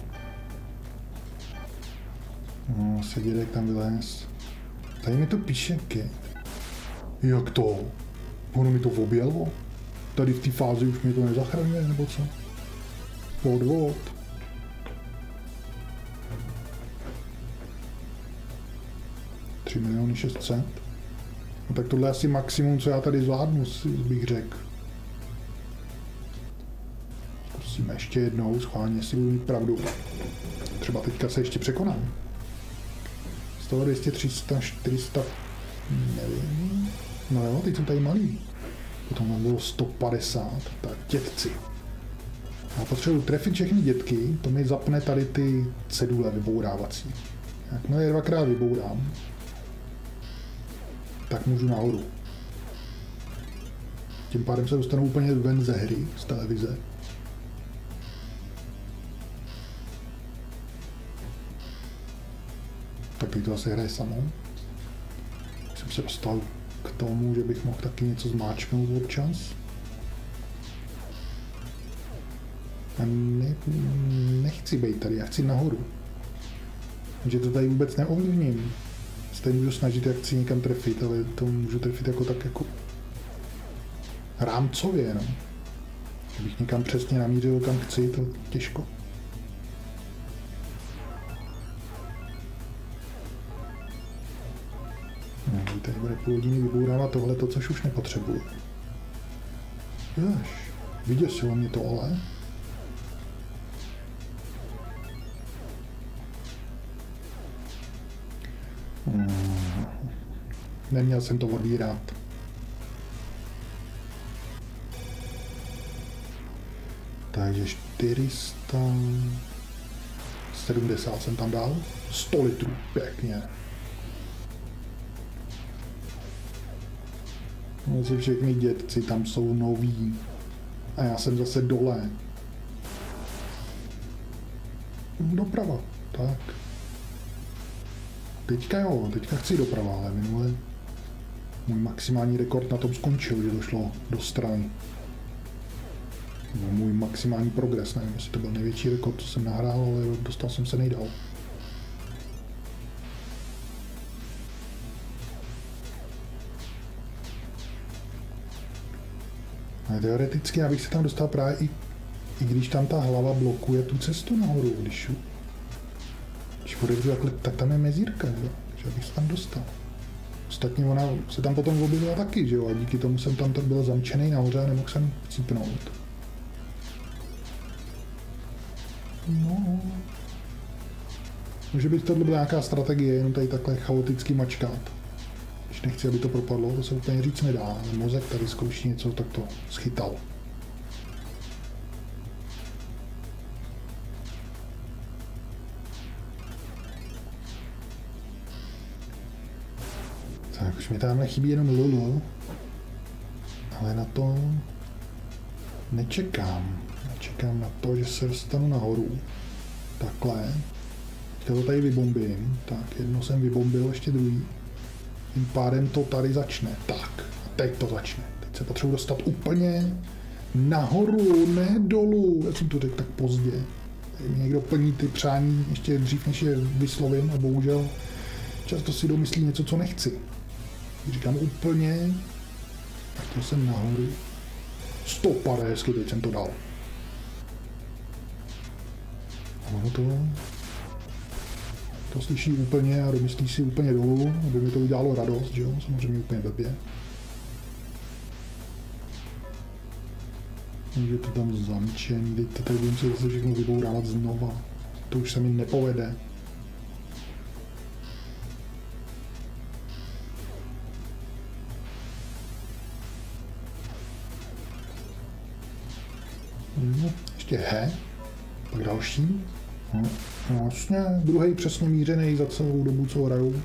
No, se dědek tam vylez. Tady mi to píše Kate. Jak to? Ono mi to objelo? Tady v té fázi už mi to nezachraňuje, nebo co? Podvod. $3 600 000. No tak tohle je asi maximum, co já tady zvládnu, bych řekl. Prosím, ještě jednou, schválně, jestli budu mít pravdu. Třeba teďka se ještě překonám. 100, 200, 300, 400, nevím. No jo, teď jsem tady malý. Potom tam bylo 150, tak dětci. Já potřebuji trefit všechny dětky, to mi zapne tady ty cedule vybourávací. Jakmile je 2krát vybourám, tak můžu nahoru. Tím pádem se dostanu úplně ven ze hry, z televize. Tak teď to asi hraje samou. Jsem se dostal k tomu, že bych mohl taky něco zmáčknout občas. A nechci být tady, já chci nahoru. Takže to tady vůbec neovlivním. Se tady můžu snažit, jak chci někam trefit, ale to můžu trefit jako tak jako rámcově jenom. Kdybych někam přesně namířil, kam chci, to těžko. No, tady bude půl hodiny vybourávat tohleto, což už nepotřebuji. Jež, vyděsilo mě to ale. Neměl jsem to odbírat. Takže 470 jsem tam dal. 100 litrů, pěkně. Mezi všechny dětci tam jsou noví. A já jsem zase dole. Doprava, tak. Teďka jo, teďka chci doprava, ale minule můj maximální rekord na tom skončil, že došlo do strany. No, můj maximální progres, nevím, jestli to byl největší rekord, co jsem nahrál, ale dostal jsem se nejdál. A teoreticky já bych se tam dostal právě i když tam ta hlava blokuje tu cestu nahoru, když podevřu takhle, tak tam je mezírka, že bych se tam dostal. Ostatně ona se tam potom objevila taky, že jo, a díky tomu jsem tam tak byl zamčený nahoře a nemohl jsem cípnout. No. Může být tohle byla nějaká strategie, jenom tady takhle chaoticky mačkat. Když nechci, aby to propadlo, to se úplně říct nedá, ale mozek tady zkouší něco, tak to schytal. Tak, už mi tamhle chybí jenom Lulu, ale na to nečekám. Čekám na to, že se dostanu nahoru. Takhle. Teďka to tady vybombím. Tak, jedno jsem vybombil, ještě druhý. Tím pádem to tady začne. Tak, a teď to začne. Teď se potřebuji dostat úplně nahoru, ne dolů. Já jsem to řekl tak pozdě. Tady mi někdo plní ty přání ještě dřív, než je vyslovím, a bohužel často si domyslí něco, co nechci. Když říkám úplně, tak to jsem nahoru. Stopade, hezky, teď jsem to dal. A ono to slyší úplně a domyslí si úplně dolů, aby mi to udělalo radost, že jo, samozřejmě úplně blbě. Je to tam zamčený, teď to tady budeme se zase všechno vybourávat znova. To už se mi nepovede. No, ještě he, pak další. No, vlastně druhý přesně mířený za celou dobu, co hraju.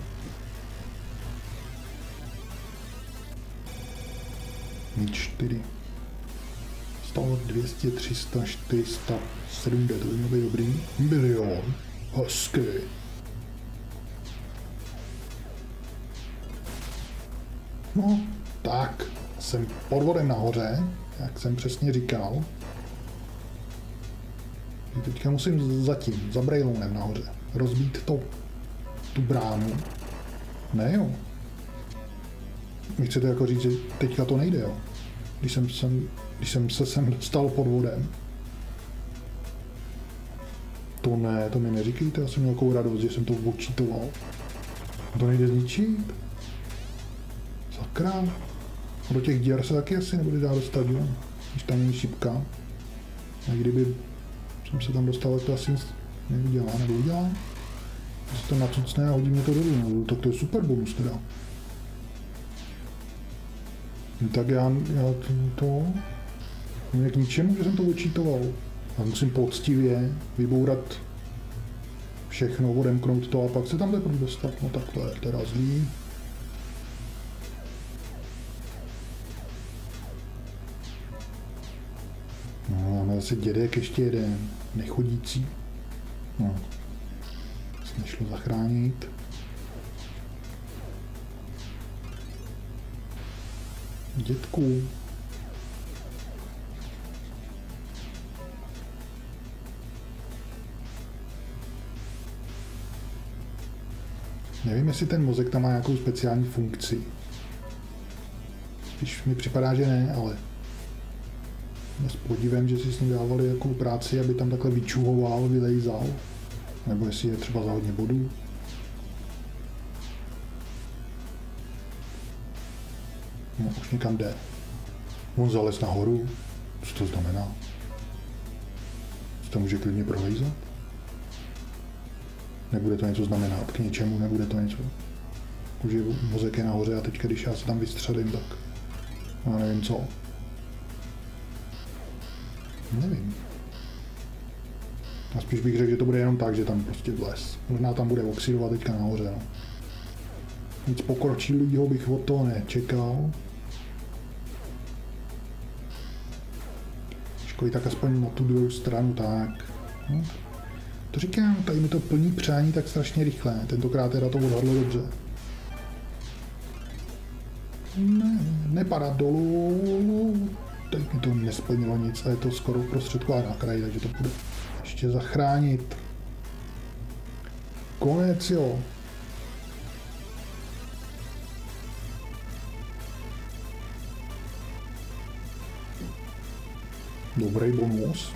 Mít 4. 100, 200, 300, 400, 700, to by mělo být dobrý. Milion. Hezky. No, tak, jsem pod vodem nahoře, jak jsem přesně říkal. Teďka musím zatím, za brailounem nahoře, rozbít tu bránu. Ne jo. Vy chcete jako říct, že teďka to nejde jo. Když jsem se sem dostal pod vodem. To ne, to mi neříkejte, já jsem měl nějakou radost, že jsem to odčítoval. To nejde zničit. Sakra. A do těch děr se taky asi nebude dát dostat, jo. Když tam není šipka. A kdyby jsem se tam dostal, tak to asi nic neudělá, nebo udělá. Když se to nacucne a hodí mě to dolů, no, tak to je super bonus teda. No, tak já to je k ničemu, že jsem to odčítoval. Já musím poctivě vybourat všechno, odemknout to a pak se tam teprve dostat. No tak to je teda zlý. No, máme zase dědek, ještě jeden, nechodící. No, se nešlo zachránit. Dětku. Nevím, jestli ten mozek tam má nějakou speciální funkci. Spíš mi připadá, že ne, ale s podívem, že si s ním dávali jakou práci, aby tam takhle vyčuhoval, vylejzal. Nebo jestli je třeba za hodně bodů. No, už někam jde. On zalez nahoru. Co to znamená? Co to může klidně prolejzat? Nebude to něco znamenat k něčemu, nebude to něco. Už je mozek je nahoře a teďka, když já se tam vystřelím, tak já nevím co. Nevím. A spíš bych řekl, že to bude jenom tak, že tam prostě vlez. Možná tam bude oxidovat teďka nahoře, no. Nic pokročilýho bych od toho nečekal. Školy tak aspoň na tu druhou stranu, tak. No. To říkám, tady mi to plní přání tak strašně rychle. Tentokrát teda to odhadlo dobře. Ne, nepadat dolů. Teď mi to nesplnilo nic a je to skoro prostředková na kraji, takže to bude ještě zachránit. Konec, jo. Dobrý bonus.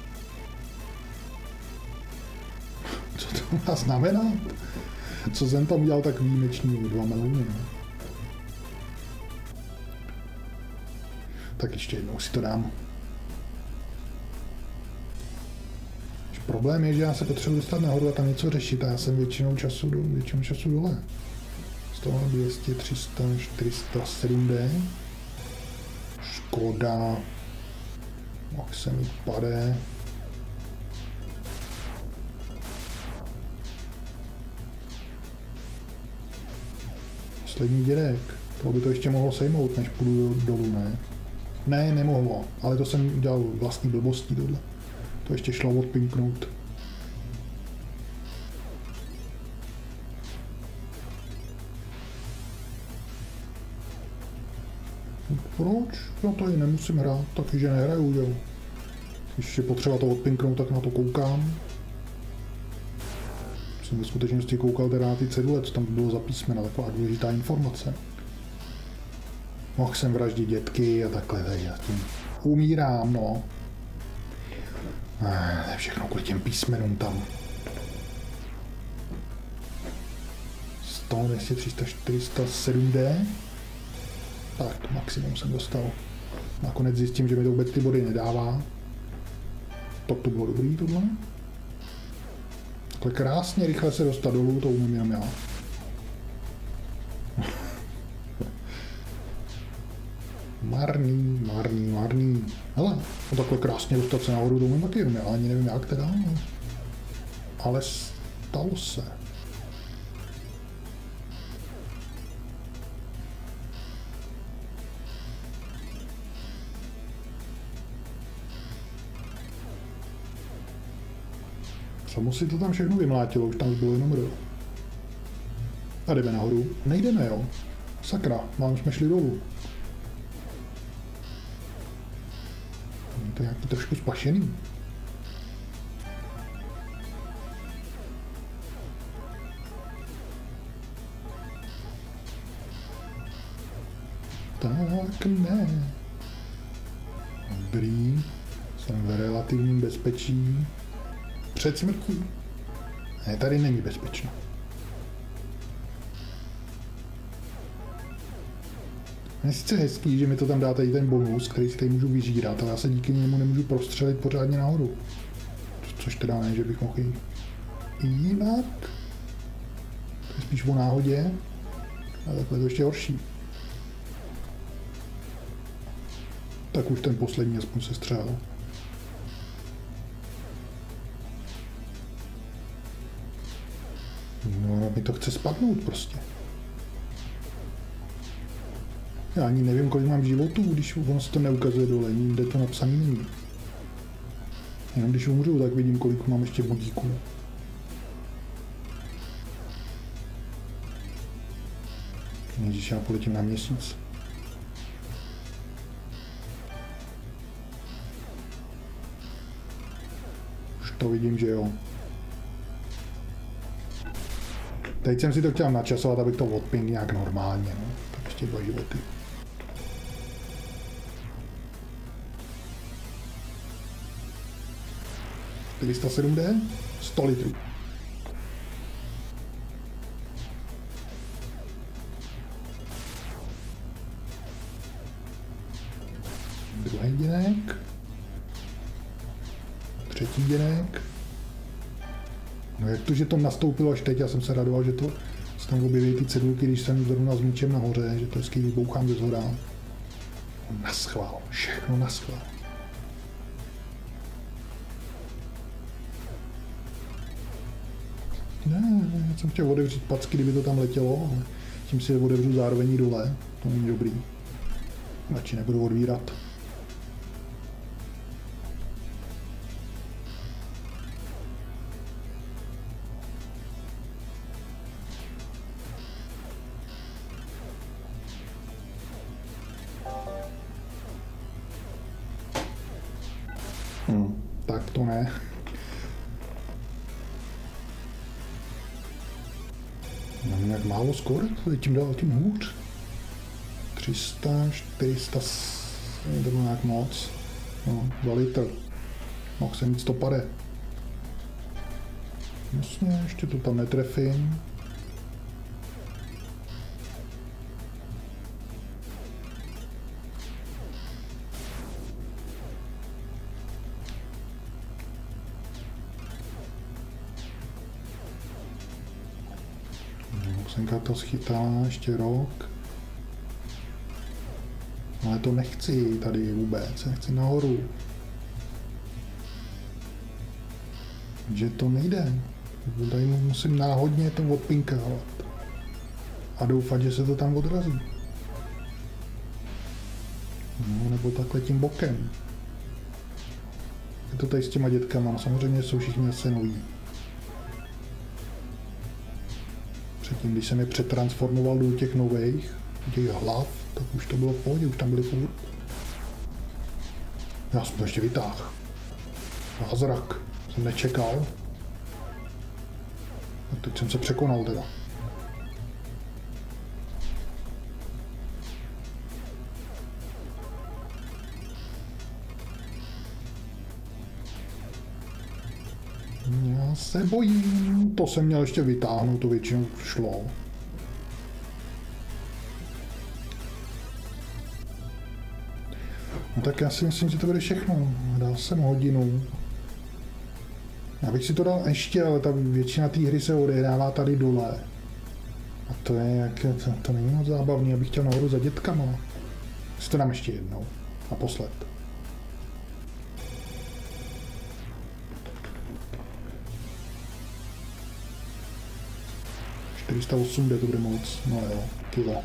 Co to má znamenat? Co jsem tam udělal tak výjimečný? 2 melouny, no. Tak ještě jednou si to dám. Problém je, že já se potřebuji dostat nahoru a tam něco řešit a já jsem většinou času dole. Z toho 200, 300, 400, 7D. Škoda. Mohl se mi pade. Poslední dědek. To by to ještě mohlo sejmout, než půjdu dolů, ne? Ne, nemohlo, ale to jsem udělal vlastní blbostí tohle. To ještě šlo odpinknout. Proč? Já tady nemusím hrát, takže nehraju, jo. Když je potřeba to odpinknout, tak na to koukám. Jsem ve skutečnosti koukal teda na ty cedule, co tam bylo za písmena, taková důležitá informace. Mohl jsem vraždit dětky a takhle, takže já tím umírám, no. To je všechno kvůli těm písmenům tam. 100, 200, 300, 400, 7D. Tak, maximum jsem dostal. Nakonec zjistím, že mi to vůbec ty body nedává. To bylo dobrý, tohle. Takhle krásně rychle se dostat dolů, to umím jenom já. Marný. Hele, no takhle krásně dostat se nahoru, to umím taky jenom já, ani nevím jak teda. Ale stalo se. Samo si to tam všechno vymlátilo, už tam bylo jenom R. A jdeme nahoru. Nejdeme, jo. Sakra, jsme šli dolů. To je nějaký trošku spašený. Tak ne. Dobrý. Jsem v relativním bezpečí. Před smrtí. Ne, tady není bezpečno. Je sice hezký, že mi to tam dá tady ten bonus, který si tady můžu vyžírat, ale já se díky němu nemůžu prostřelit pořádně nahoru. Což teda ne, že bych mohl jít jinak. To je spíš o náhodě. A takhle to ještě horší. Tak už ten poslední aspoň se střel. No, mi to chce spadnout prostě. Já ani nevím, kolik mám životů, když ono se to neukazuje dole, nikde to napsaný není. Jenom když umřu, tak vidím, kolik mám ještě bodíků. Ježiš, já poletím na měsíc. Už to vidím, že jo. Teď jsem si to chtěl načasovat, abych to odping nějak normálně, no. Tak ještě 2 životy. Tysta 7D, 100 litrů. Druhý děnek. Třetí děnek. No jak to, že to nastoupilo až teď, já jsem se radoval, že to se tam objeví ty cedulky, když jsem zrovna s míčem nahoře, že to hezky vybouchám ze zhora. Naschvál, všechno naschvál. Ne, já jsem chtěl otevřít packy, kdyby to tam letělo, ale tím si otevřu zároveň dole, to není dobrý. Radši nebudu odvírat. tak to ne. Mám nějak málo skor, tím dál tím hůř. 300, 400, to bylo nějak moc. No, za litr. Mohl jsem mít 150. Jasně, ještě to tam netrefím. Senka to schytala ještě rok. Ale to nechci tady vůbec, já chci nahoru. Že to nejde. Tady musím náhodně to odpinkávat. A doufat, že se to tam odrazí. No, nebo takhle tím bokem. Je to tady s těma dětkama, samozřejmě jsou všichni asi noví. Předtím, když jsem je přetransformoval do těch nových, do těch hlav, tak už to bylo v pohodě, už tam byli furt. Já jsem to ještě vytáhl. Zázrak. Jsem nečekal. A teď jsem se překonal teda. Já se bojím. To jsem měl ještě vytáhnout, to většinou šlo. No tak já si myslím, že to bude všechno. Dal jsem hodinu. Já bych si to dal ještě, ale ta většina té hry se odehrává tady dole. A to je jak, to není moc zábavný, abych chtěl nahoru za dětkama. Si to dám ještě jednou. Naposled. ...408, to bude moc. No jo, kilo.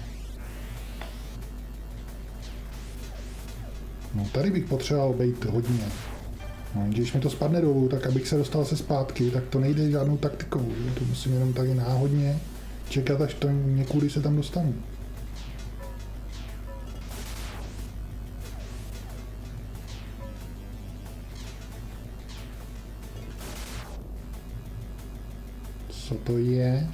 No tady bych potřeboval být hodně. No, když mi to spadne dolů, tak abych se dostal se zpátky, tak to nejde žádnou taktikou. To musím jenom tady náhodně čekat, až to někudy se tam dostanu. Co to je?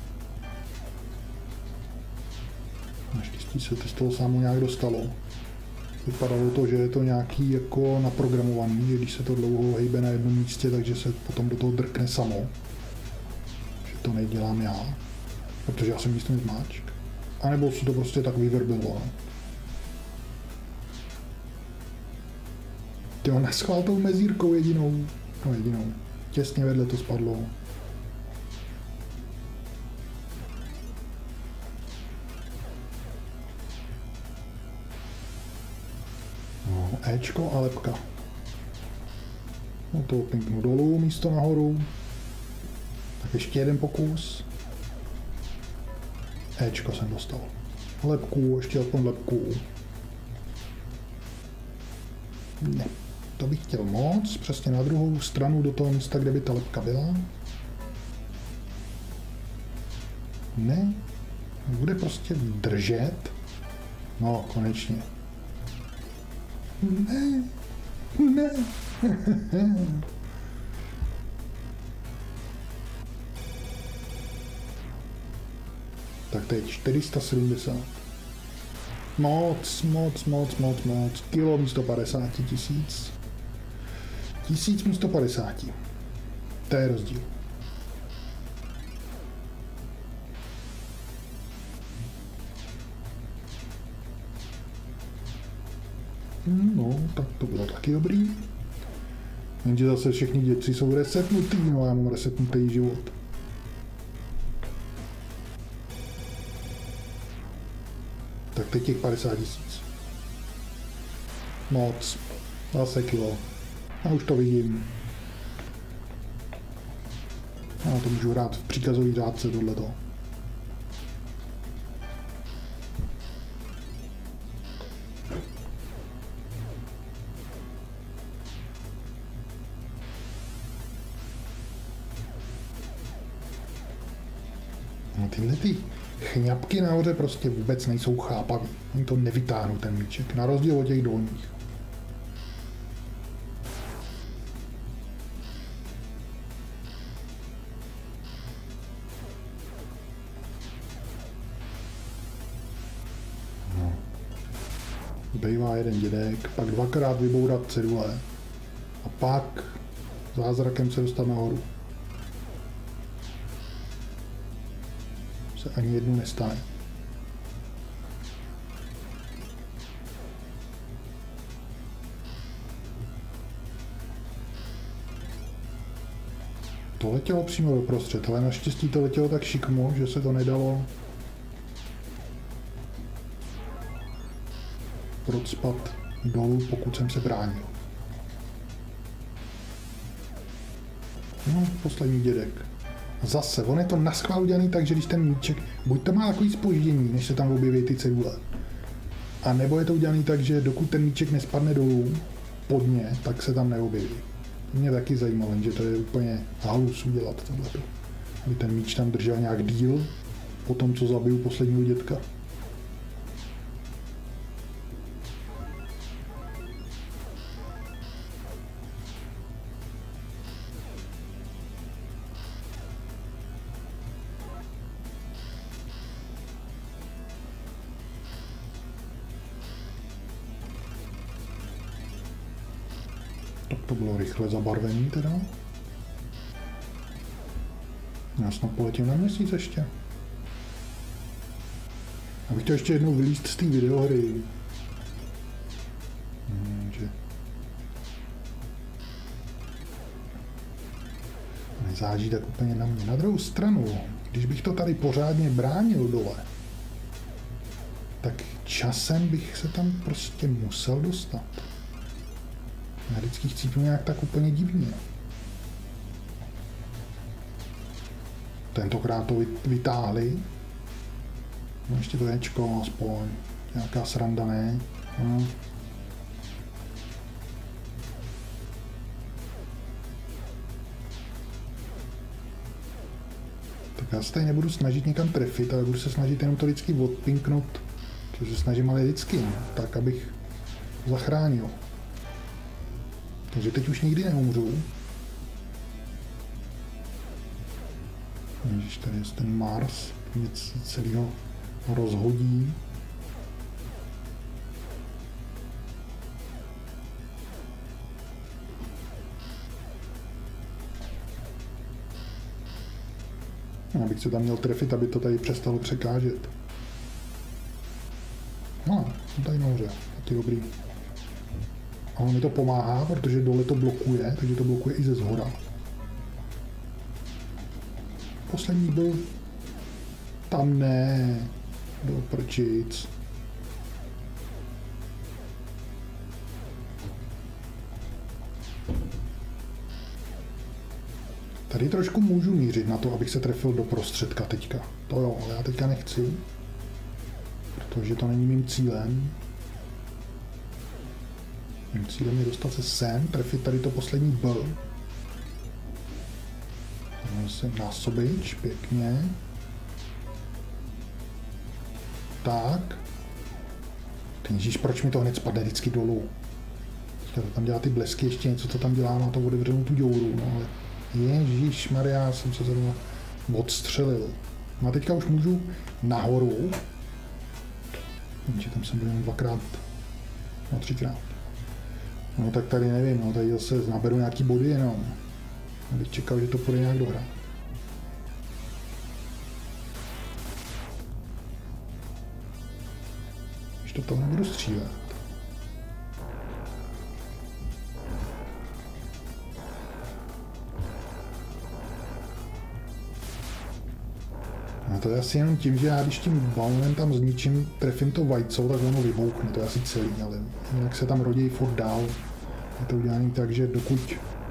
Naštěstí se to z toho samo nějak dostalo. Vypadalo to, že je to nějaký jako naprogramovaný, že když se to dlouho hejbe na jednom místě, takže se potom do toho drkne samo. Že to nedělám já, protože já jsem místo zmáčk. A nebo se to prostě tak vyvrbilo. Tyjo, neschvál tou mezírkou jedinou. No jedinou. Těsně vedle to spadlo. Ečko a lepka. No to pinknu dolů, místo nahoru. Tak ještě jeden pokus. Ečko jsem dostal. Lepku, ještě aspoň lepku. Ne, to bych chtěl moc. Přesně na druhou stranu do toho místa, kde by ta lepka byla. Ne, bude prostě držet. No, konečně. Ne, ne. Tak teď 470. Moc. Kilo místo 50 tisíc. 1000 místo 50. To je rozdíl. No, tak to bylo taky dobrý. Jenže zase všichni děti jsou resetnutý, no já mám resetnutý život. Tak teď těch 50 tisíc. Moc. Zase kilo. A už to vidím. Já to můžu hrát v příkazový řádce tohleto. No tyhle ty chňapky nahoře prostě vůbec nejsou chápavý. Oni to nevytáhnou ten míček, na rozdíl od těch dolních. Zbývá jeden dědek, pak dvakrát vybourat cedule a pak zázrakem se dostat nahoru. Se ani jednu nestane. To letělo přímo doprostřed, ale naštěstí to letělo tak šikmo, že se to nedalo procpat dolů, pokud jsem se bránil. No, poslední dědek. Zase, on je to naschvál udělaný tak, že když ten míček, buď to má takový zpoždění, než se tam objeví ty cedule, a nebo je to udělaný tak, že dokud ten míček nespadne dolů pod ně, tak se tam neobjeví. Mě taky zajímalo, že to je úplně halus udělat tohleto. Aby ten míč tam držel nějak díl po tom, co zabiju posledního dětka. Tak to bylo rychle zabarvený teda. Já snad poletím na měsíc ještě. Abych to ještě jednou vylíst z té videohry. Že nezáží tak úplně na mě. Na druhou stranu, když bych to tady pořádně bránil dole, tak časem bych se tam prostě musel dostat. Já vždycky chcípnu nějak tak úplně divně. Tentokrát to vytáhli. No ještě to ječko aspoň. Nějaká sranda, ne? No. Tak já se tady nebudu snažit někam trefit, ale budu se snažit jenom to vždycky odpinknout. Což se snažím ale vždycky, tak abych zachránil. Takže teď už nikdy neumřu. Ježiš, tady je ten Mars, něco celého rozhodí. Já bych se tam měl trefit, aby to tady přestalo překážet. No, tady nahoře, ty dobrý. A on mi to pomáhá, protože dole to blokuje, takže to blokuje i ze zhora. Poslední byl tam ne, do prčic. Tady trošku můžu mířit na to, abych se trefil do prostředka teďka. To jo, ale já teďka nechci, protože to není mým cílem. Mým cílem je dostat se sem, trefit tady to poslední B. Zase násobič, pěkně. Tak. Ježíš, proč mi to hned spadne vždycky dolů? To tam dělá ty blesky, ještě něco, co tam dělá na to otevřenou tu děuru, no ale ježíš Maria, jsem se zrovna odstřelil. No a teďka už můžu nahoru. Jenže tam jsem byl jen dvakrát, no třikrát. No tak tady nevím, no tady zase naberu nějaký body jenom. Abych čekal, že to půjde nějak dohrát. Když do toho nebudu střílet. A to je asi jenom tím, že já když tím balonem tam zničím, trefím to vajco, tak ono vybouchne, to je asi celý, ale jinak se tam rodí furt dál. Je to udělané tak, že dokud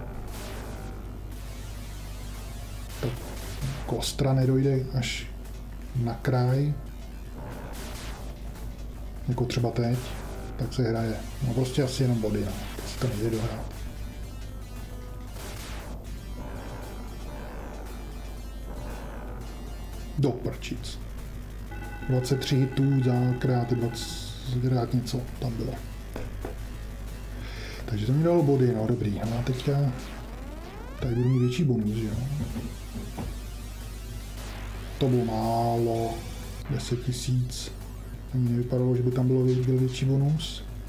ta kostra nedojde až na kraj, jako třeba teď, tak se hraje. No prostě asi jenom body, no. To se to nejde dohrát. Do prčic. 23 hitů za krát 20 něco tam bylo. Takže to mi dalo body, no dobrý. No a teďka tady budu mít větší bonus, že jo. To bylo málo. 10 000. Ani nevypadalo, že by tam byl větší bonus.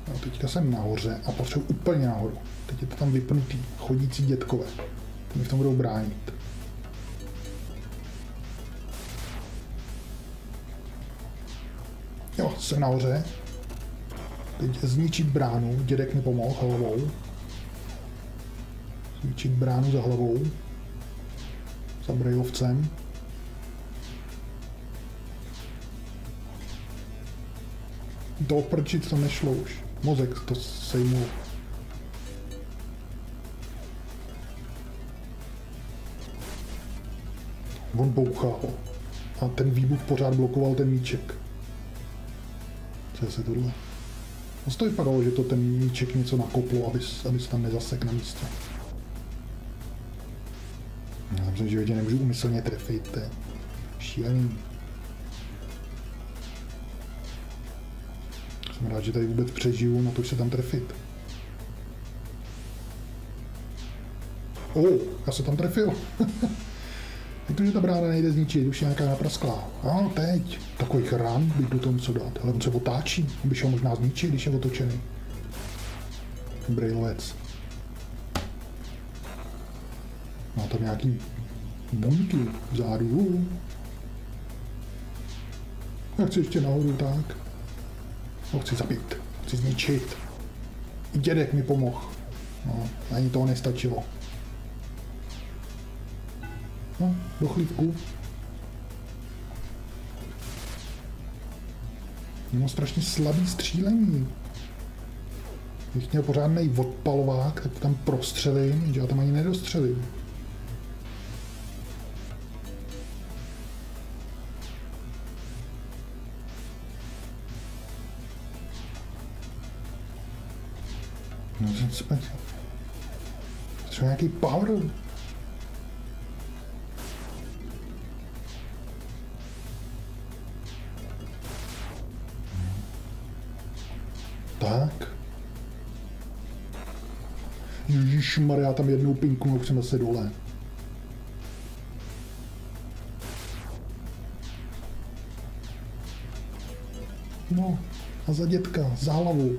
No, teďka jsem nahoře a potřebuji úplně nahoru. Teď je to tam vypnutý, chodící dětkové. Ty mi v tom budou bránit. Jo, jsem nahoře. Teď zničit bránu, dědek mi pomohl hlavou. Zničit bránu za hlavou. Za brailovcem. Doprčit to nešlo už. Mozek to sejmul. On bouchal. A ten výbuch pořád blokoval ten míček. Co je se tohle? No to vypadalo, že to ten míček něco nakoplo, aby se tam nezasek na místě. Já myslím, že nemůžu umyslně trefit, to je šílený. Jsem rád, že tady vůbec přežiju, na to se tam trefit. Já se tam trefil. Jak to, že ta brána nejde zničit, už je nějaká naprasklá. No teď, takových ran bych do toho něco dát. Ale on se otáčí, on by šel možná zničit, když je otočený. Brailovec. Má tam nějaký buňky vzadu. Já chci ještě nahoru, tak. No, chci zabít, chci zničit. I dědek mi pomohl. No, ani toho nestačilo. No, do chlívku. Měl strašně slabý střílení. Když měl pořádnej odpalovák, tak tam prostřelím, že já tam ani nedostřelím. No, třeba nějaký power. Tak. Ježišmarja, tam jednou pinku, už jsem zase dole. No, a za dětka, za hlavu.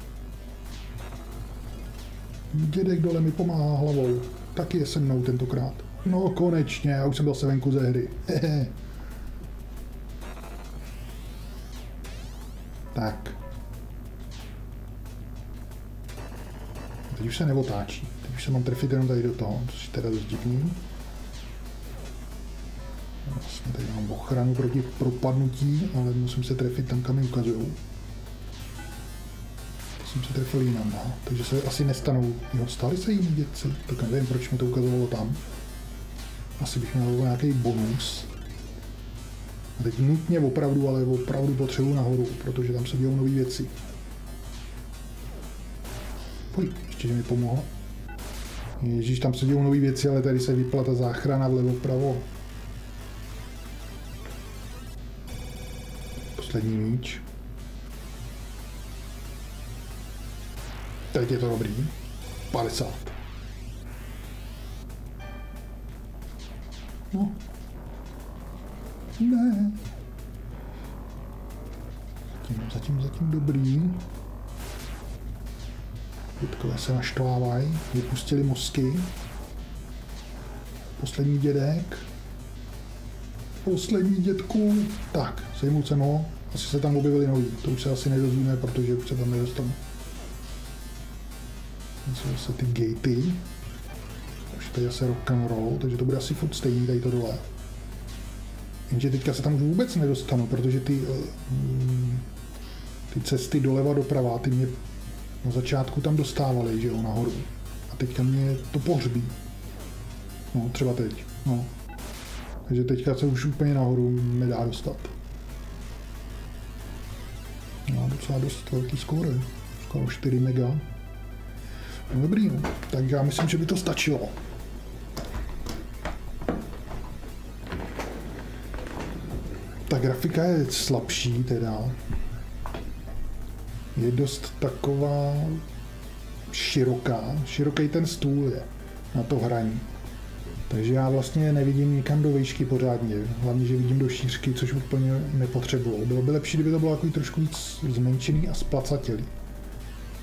Dědek dole mi pomáhá hlavou. Taky je se mnou tentokrát. No konečně, já už jsem zase venku ze hry. Hehe. Tak. Teď už se neotáčí. Teď už se mám trefit jenom tady do toho, což je teda dost divný. Vlastně tady mám ochranu proti propadnutí, ale musím se trefit tam, kam mi ukazujou. Jsem se trefil jinam, no. Takže se asi nestanou. Jo, stali se jiní dětci, tak nevím, proč mi to ukazovalo tam. Asi bych měl nějaký bonus. A teď nutně opravdu, ale opravdu potřebuji nahoru, protože tam se dějou nové věci. Pojď, ještě, že mi pomohla. Ježíš, tam se dějou nové věci, ale tady se vypla ta záchrana vlevo vpravo. Poslední míč. Teď je to dobrý. 50. No. Ne. Zatím dobrý. Dětkové se naštvávají. Vypustili mozky. Poslední dědek. Poslední dětku. Tak, sejmu jsem ho. Asi se tam objevili nový. To už se asi nedozvíme, protože už se tam nedostanu. Jsou zase ty gatey. Už tady zase rock and roll, takže to bude asi furt stejný tady to dole. Jenže teďka se tam už vůbec nedostanu, protože ty cesty doleva doprava, ty mě na začátku tam dostávaly, že jo, nahoru. A teďka mě to pohřbí. No, třeba teď, no. Takže teďka se už úplně nahoru nedá dostat. No, docela dost velký skóre. Skoro 4 mega. No dobrý, no. Takže já myslím, že by to stačilo. Ta grafika je slabší teda. Je dost taková široká. Široký ten stůl je na to hraní. Takže já vlastně nevidím nikam do výšky pořádně. Hlavně, že vidím do šířky, což úplně nepotřebuji. Bylo by lepší, kdyby to bylo takový trošku víc zmenšený a splacatělý.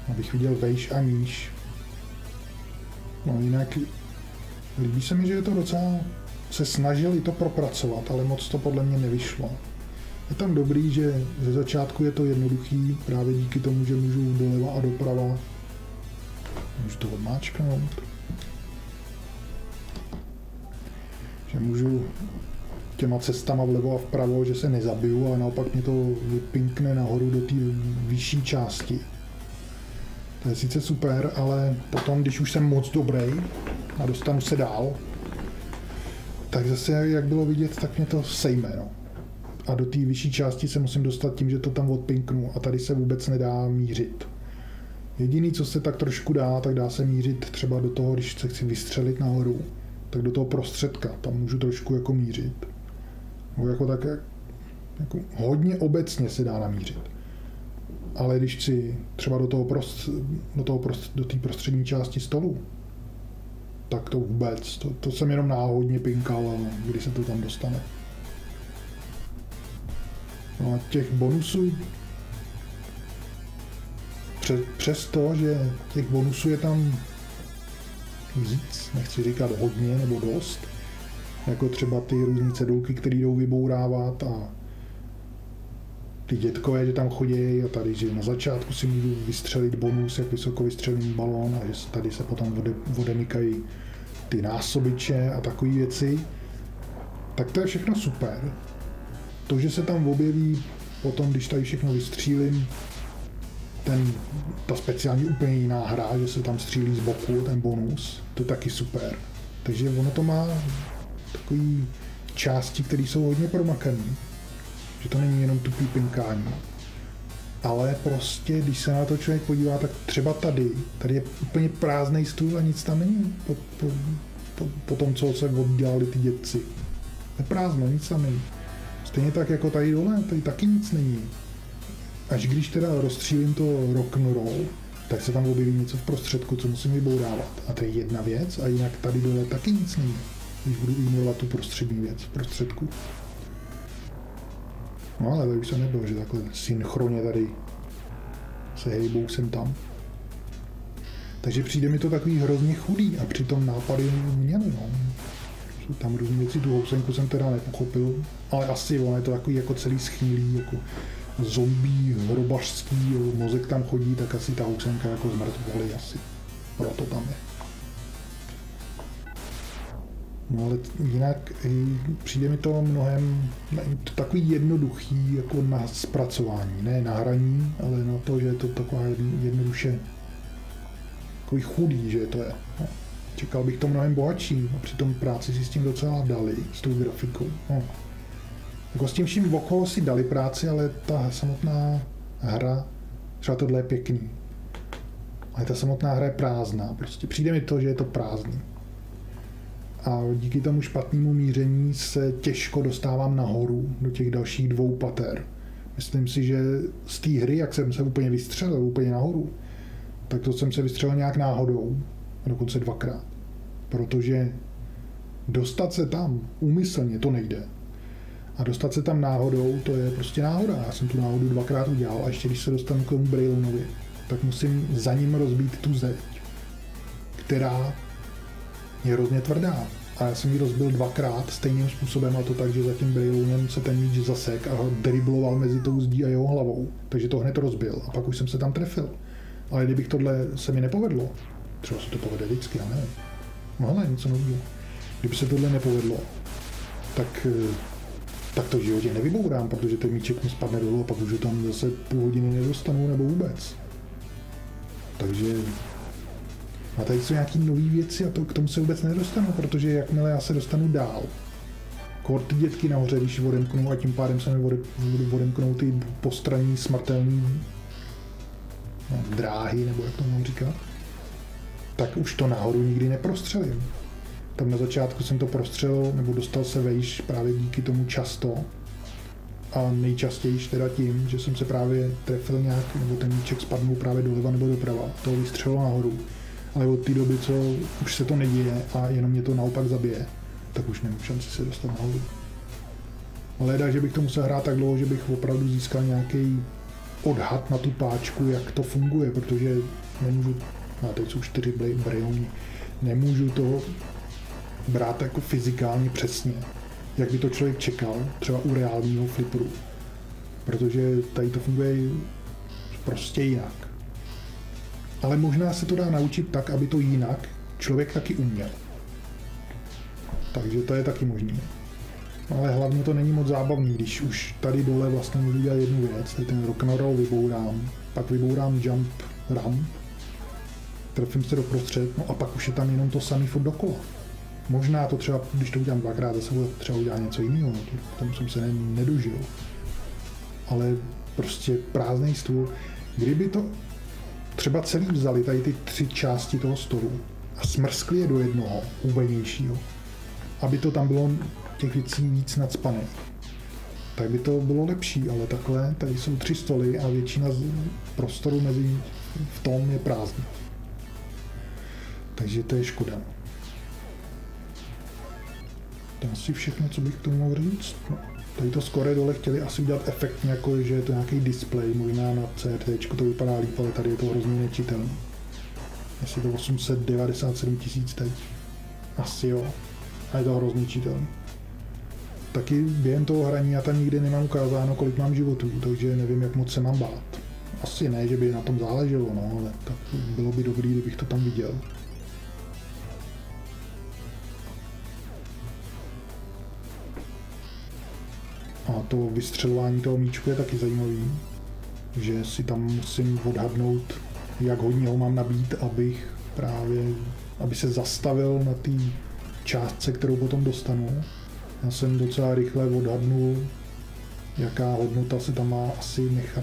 abych viděl vejš a níž. No jinak líbí se mi, že je to docela, se snažili to propracovat, ale moc to podle mě nevyšlo. Je tam dobrý, že ze začátku je to jednoduchý, právě díky tomu, že můžu doleva a doprava. Můžu to odmáčknout. Že můžu těma cestama vlevo a vpravo, že se nezabiju, ale naopak mě to vypinkne nahoru do té vyšší části. To je sice super, ale potom, když už jsem moc dobrý a dostanu se dál, tak zase, jak bylo vidět, tak mě to sejme. No. A do té vyšší části se musím dostat tím, že to tam odpinknu a tady se vůbec nedá mířit. Jediný, co se tak trošku dá, tak dá se mířit třeba do toho, když se chci vystřelit nahoru, tak do toho prostředka, tam můžu trošku jako mířit. No jako tak, jako hodně obecně se dá namířit. Ale když chci třeba do té prostřední části stolu, tak to vůbec, to jsem jenom náhodně pinkal, když se to tam dostane. No a těch bonusů, přesto, že těch bonusů je tam víc, nechci říkat hodně nebo dost, jako třeba ty různé cedulky, které jdou vybourávat a ty dětkové, že tam chodí a tady, že na začátku si můžu vystřelit bonus, jak vysoko vystřelím balón a že tady se potom odemykají ty násobiče a takové věci, tak to je všechno super. To, že se tam objeví potom, když tady všechno vystřílím, ta speciální úplně jiná hra, že se tam střílí z boku, ten bonus, to je taky super. Takže ono to má takový části, které jsou hodně promakané. Že to není jenom tupý pinkání. Ale prostě, když se na to člověk podívá, tak třeba tady je úplně prázdný stůl a nic tam není po tom, co se oddělali ty dětci. Je prázdno, nic tam není. Stejně tak jako tady dole, tady taky nic není. Až když teda rozstřílím to rock'n'roll, tak se tam objeví něco v prostředku, co musím vybourávat. A to je jedna věc, a jinak tady dole taky nic není, když budu ignorovat tu prostřední věc v prostředku. No ale tady už se nebylo, že takhle synchronně tady se hejbou sem tam. Takže přijde mi to takový hrozně chudý a přitom nápady měli, no. Jsou tam různé věci, tu housenku jsem teda nepochopil, ale asi ono je to takový jako celý schnilý, jako zombie, hrobařský, mozek tam chodí, tak asi ta housenka jako zmrtvoly asi. Proto tam je. No ale jinak přijde mi to mnohem takový jednoduchý jako na zpracování, ne na hraní, ale na to, že je to taková jednoduše takový chudý, že to je. No. Čekal bych to mnohem bohatší a přitom práci si s tím docela dali, s tou grafikou. No. Jako s tím vším okolo si dali práci, ale ta samotná hra, třeba tohle je pěkný, ale ta samotná hra je prázdná, prostě přijde mi to, že je to prázdný. A díky tomu špatnému míření se těžko dostávám nahoru do těch dalších 2 pater. Myslím si, že z té hry, jak jsem se úplně vystřelil, úplně nahoru, tak to jsem se vystřelil nějak náhodou, dokonce 2krát. Protože dostat se tam úmyslně to nejde. A dostat se tam náhodou, to je prostě náhoda. Já jsem tu náhodu 2krát udělal a ještě když se dostanu k tomu Brailonovi, tak musím za ním rozbít tu zeď, která je hrozně tvrdá. A já jsem ji rozbil 2krát stejným způsobem, a to tak, že za tím Brailonem se ten míč zasek a ho dribloval mezi tou zdí a jeho hlavou. Takže to hned rozbil a pak už jsem se tam trefil. Ale kdybych tohle se mi nepovedlo, třeba se to povede vždycky, já nevím. No ale něco nového. Kdyby se tohle nepovedlo, tak to v životě nevybourám, protože ten míček mi spadne dolů a pak už ho tam zase půl hodiny nedostanu nebo vůbec. Takže a tady jsou nějaký nový věci a to k tomu se vůbec nedostanu, protože jakmile já se dostanu dál, kort ty dětky nahoře, když odemknou a tím pádem se mi odemknou ty postranní smrtelný dráhy, nebo jak to mám říkat, tak už to nahoru nikdy neprostřelím. Tam na začátku jsem to prostřelil, nebo dostal se vejš právě díky tomu často. A nejčastěji teda tím, že jsem se právě trefil nějak, nebo ten míček spadnul právě doleva nebo doprava, toho vystřelilo nahoru. Ale od té doby, co už se to neděje a jenom mě to naopak zabije, tak už nemám šanci se dostat nahoru. Ale leda, že bych to musel hrát tak dlouho, že bych opravdu získal nějaký odhad na tu páčku, jak to funguje, protože nemůžu, a teď jsou 4 bryony, nemůžu to brát jako fyzikálně přesně, jak by to člověk čekal, třeba u reálního fliperu, protože tady to funguje prostě jinak. Ale možná se to dá naučit tak, aby to jinak člověk taky uměl. Takže to je taky možné. Ale hlavně to není moc zábavný, když už tady dole vlastně můžu dělat jednu věc, tady ten rock'n'roll vybourám, pak vybourám jump ram, trefím se doprostřed, no a pak už je tam jenom to samý furt dokola. Možná to třeba, když to udělám dvakrát, zase bude třeba udělat něco jiného, no, k tomu jsem se nedožil. Ale prostě prázdný stůl, kdyby to třeba celý vzali, tady ty 3 části toho stolu a smrskli je do jednoho, úbenějšího, aby to tam bylo těch věcí víc nacpaných, tak by to bylo lepší, ale takhle, tady jsou 3 stoly a většina prostoru mezi v tom je prázdný. Takže to je škoda. To je asi všechno, co bych k tomu mohl říct. No, tady to skore dole chtěli asi udělat efektně, jako že je to nějaký display, možná na CRT to vypadá líp, ale tady je to hrozně nečitelné. Jestli to 897 000 teď. Asi jo. A je to hrozně čitelný. Taky během toho hraní já tam nikdy nemám ukázáno, kolik mám životů, takže nevím, jak moc se mám bát. Asi ne, že by na tom záleželo, no, ale tak bylo by dobrý, kdybych to tam viděl. A to vystřelování toho míčku je taky zajímavý, že si tam musím odhadnout, jak hodně ho mám nabít, aby se zastavil na té částce, kterou potom dostanu. Já jsem docela rychle odhadnul, jaká hodnota se tam má asi nechat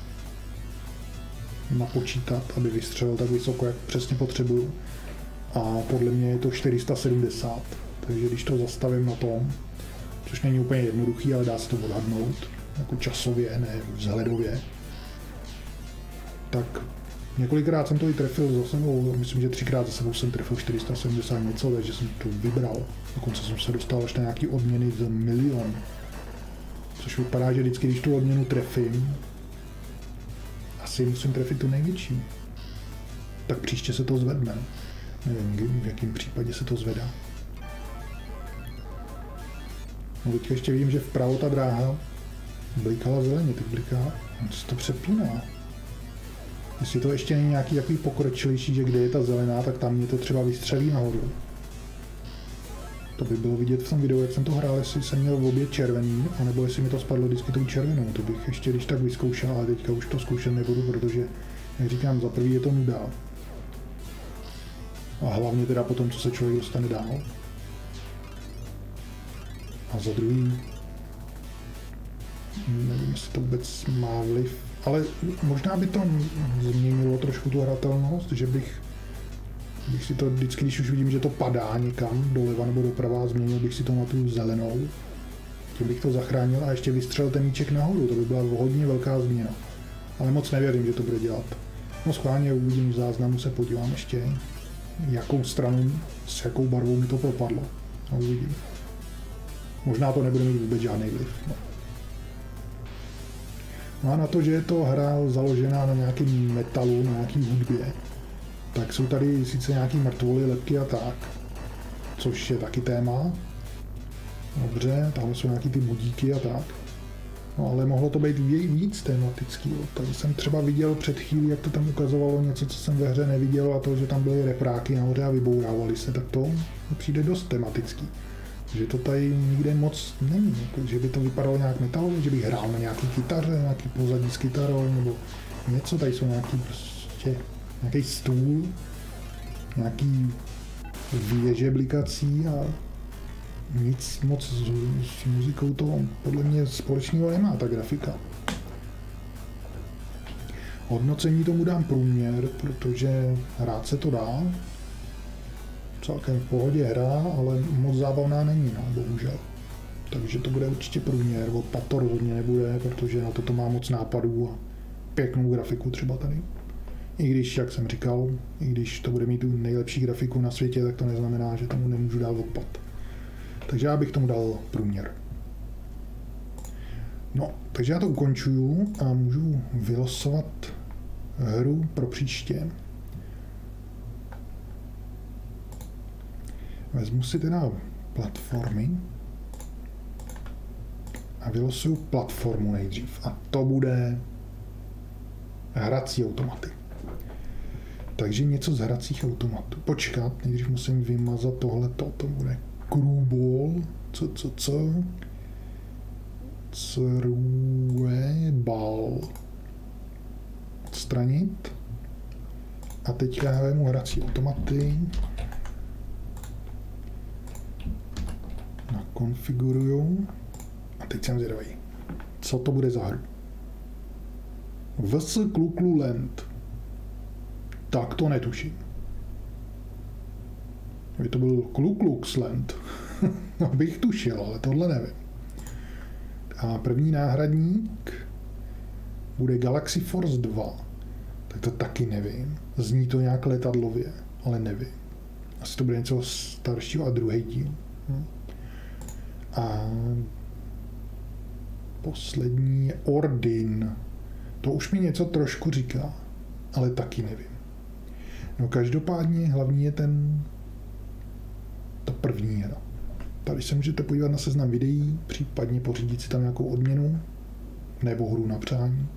napočítat, aby vystřelil tak vysoko, jak přesně potřebuju. A podle mě je to 470, takže když to zastavím na tom, což není úplně jednoduchý, ale dá se to odhadnout, jako časově, ne vzhledově, tak několikrát jsem to i trefil za sebou, myslím, že 3krát za sebou jsem trefil 470 něco, takže jsem to vybral. Dokonce jsem se dostal až na nějaký odměny za 1 000 000. Což vypadá, že vždycky, když tu odměnu trefím, asi musím trefit tu největší. Tak příště se to zvedne. Nevím, v jakém případě se to zvedá. No teď ještě vidím, že vpravo ta dráha blikala zeleně, teď bliká, no to se to přepíná. Jestli to ještě není nějaký takový pokročilejší, že kde je ta zelená, tak tam mě to třeba vystřelí nahoru. To by bylo vidět v tom videu, jak jsem to hrál, jestli jsem měl v obě červený, anebo jestli mi to spadlo vždycky tou červenou. To bych ještě když tak vyzkoušel, ale teďka už to zkoušet nebudu, protože, jak říkám, za prvý je to nuda. A hlavně teda potom, co se člověk dostane dál. A za druhý, nevím, jestli to vůbec má vliv, ale možná by to změnilo trošku tu hratelnost, že bych si to vždycky, když už vidím, že to padá někam doleva nebo doprava, změnil bych si to na tu zelenou, tím bych to zachránil a ještě vystřelil ten míček nahoru, to by byla hodně velká změna. Ale moc nevěřím, že to bude dělat. No schválně uvidím v záznamu, se podívám ještě, jakou stranu, s jakou barvou mi to propadlo. A uvidím. Možná to nebude mít vůbec žádný vliv. No a na to, že je to hra založená na nějakém metalu, na nějaký hudbě, tak jsou tady sice nějaký mrtvoly, lebky a tak, což je taky téma. Dobře, tam jsou nějaký ty budíky a tak. No ale mohlo to být víc tematický. Tady jsem třeba viděl před chvílí, jak to tam ukazovalo něco, co jsem ve hře neviděl, a to, že tam byly repráky nahoře a vybourávali se, tak to přijde dost tematický. Že to tady nikde moc není, jako, že by to vypadalo nějak metalově, že bych hrál na nějaký kytaře, nějaký pozadí s kytarou, nebo něco, tady jsou nějaký prostě, nějaký stůl, nějaký věže blikací a nic moc s muzikou to podle mě společného nemá, ta grafika. Hodnocení tomu dám průměr, protože hrát se to dá. Celkem v pohodě hra, ale moc zábavná není, no, bohužel. Takže to bude určitě průměr, odpad to rozhodně nebude, protože na to má moc nápadů a pěknou grafiku třeba tady. I když, jak jsem říkal, i když to bude mít tu nejlepší grafiku na světě, tak to neznamená, že tomu nemůžu dát odpad. Takže já bych tomu dal průměr. No, takže já to ukončuju a můžu vylosovat hru pro příště. Vezmu si teda platformy a vylosuju platformu nejdřív. A to bude hrací automaty. Takže něco z hracích automatů. Počkat, nejdřív musím vymazat tohleto. To bude Crewball. Co? Crewball. Odstranit. A teďka vezmu hrací automaty. Nakonfiguruju. A teď jsem zvědavý. Co to bude za hru? VS Kluklu Land. Tak to netuším. Kdyby to byl Kluklux Land, bych tušil, ale tohle nevím. A první náhradník bude Galaxy Force 2. Tak to taky nevím. Zní to nějak letadlově, ale nevím. Asi to bude něco staršího a druhý díl. A poslední je Ordin. To už mi něco trošku říká, ale taky nevím. No každopádně hlavní je ta první hra. Tady se můžete podívat na seznam videí, případně pořídit si tam nějakou odměnu nebo hru na přání.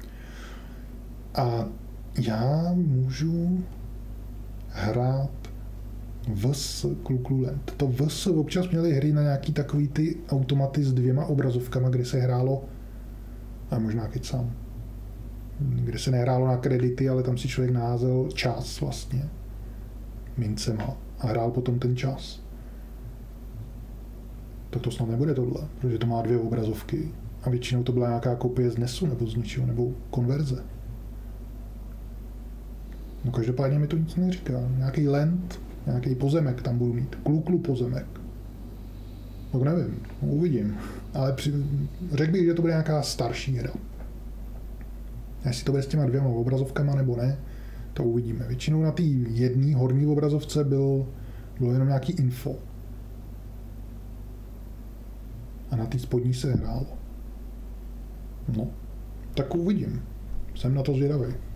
A já můžu hrát VS Kluklu Land. To VS občas měly hry na nějaký takový ty automaty s 2 obrazovkama, kde se hrálo, a možná kecám, kde se nehrálo na kredity, ale tam si člověk naházel čas vlastně mincema a hrál potom ten čas. Tak to snad nebude tohle, protože to má 2 obrazovky a většinou to byla nějaká kopie z NESu nebo z něčeho, nebo konverze. No každopádně mi to nic neříká. Nějaký land, nějaký pozemek tam budu mít. Kluklu pozemek. Tak nevím, uvidím. Ale řekl bych, že to bude nějaká starší hra. Jestli to bude s těma 2 obrazovkama nebo ne, to uvidíme. Většinou na té jedné horní obrazovce bylo jenom nějaký info. A na té spodní se hrálo. No, tak uvidím. Jsem na to zvědavý.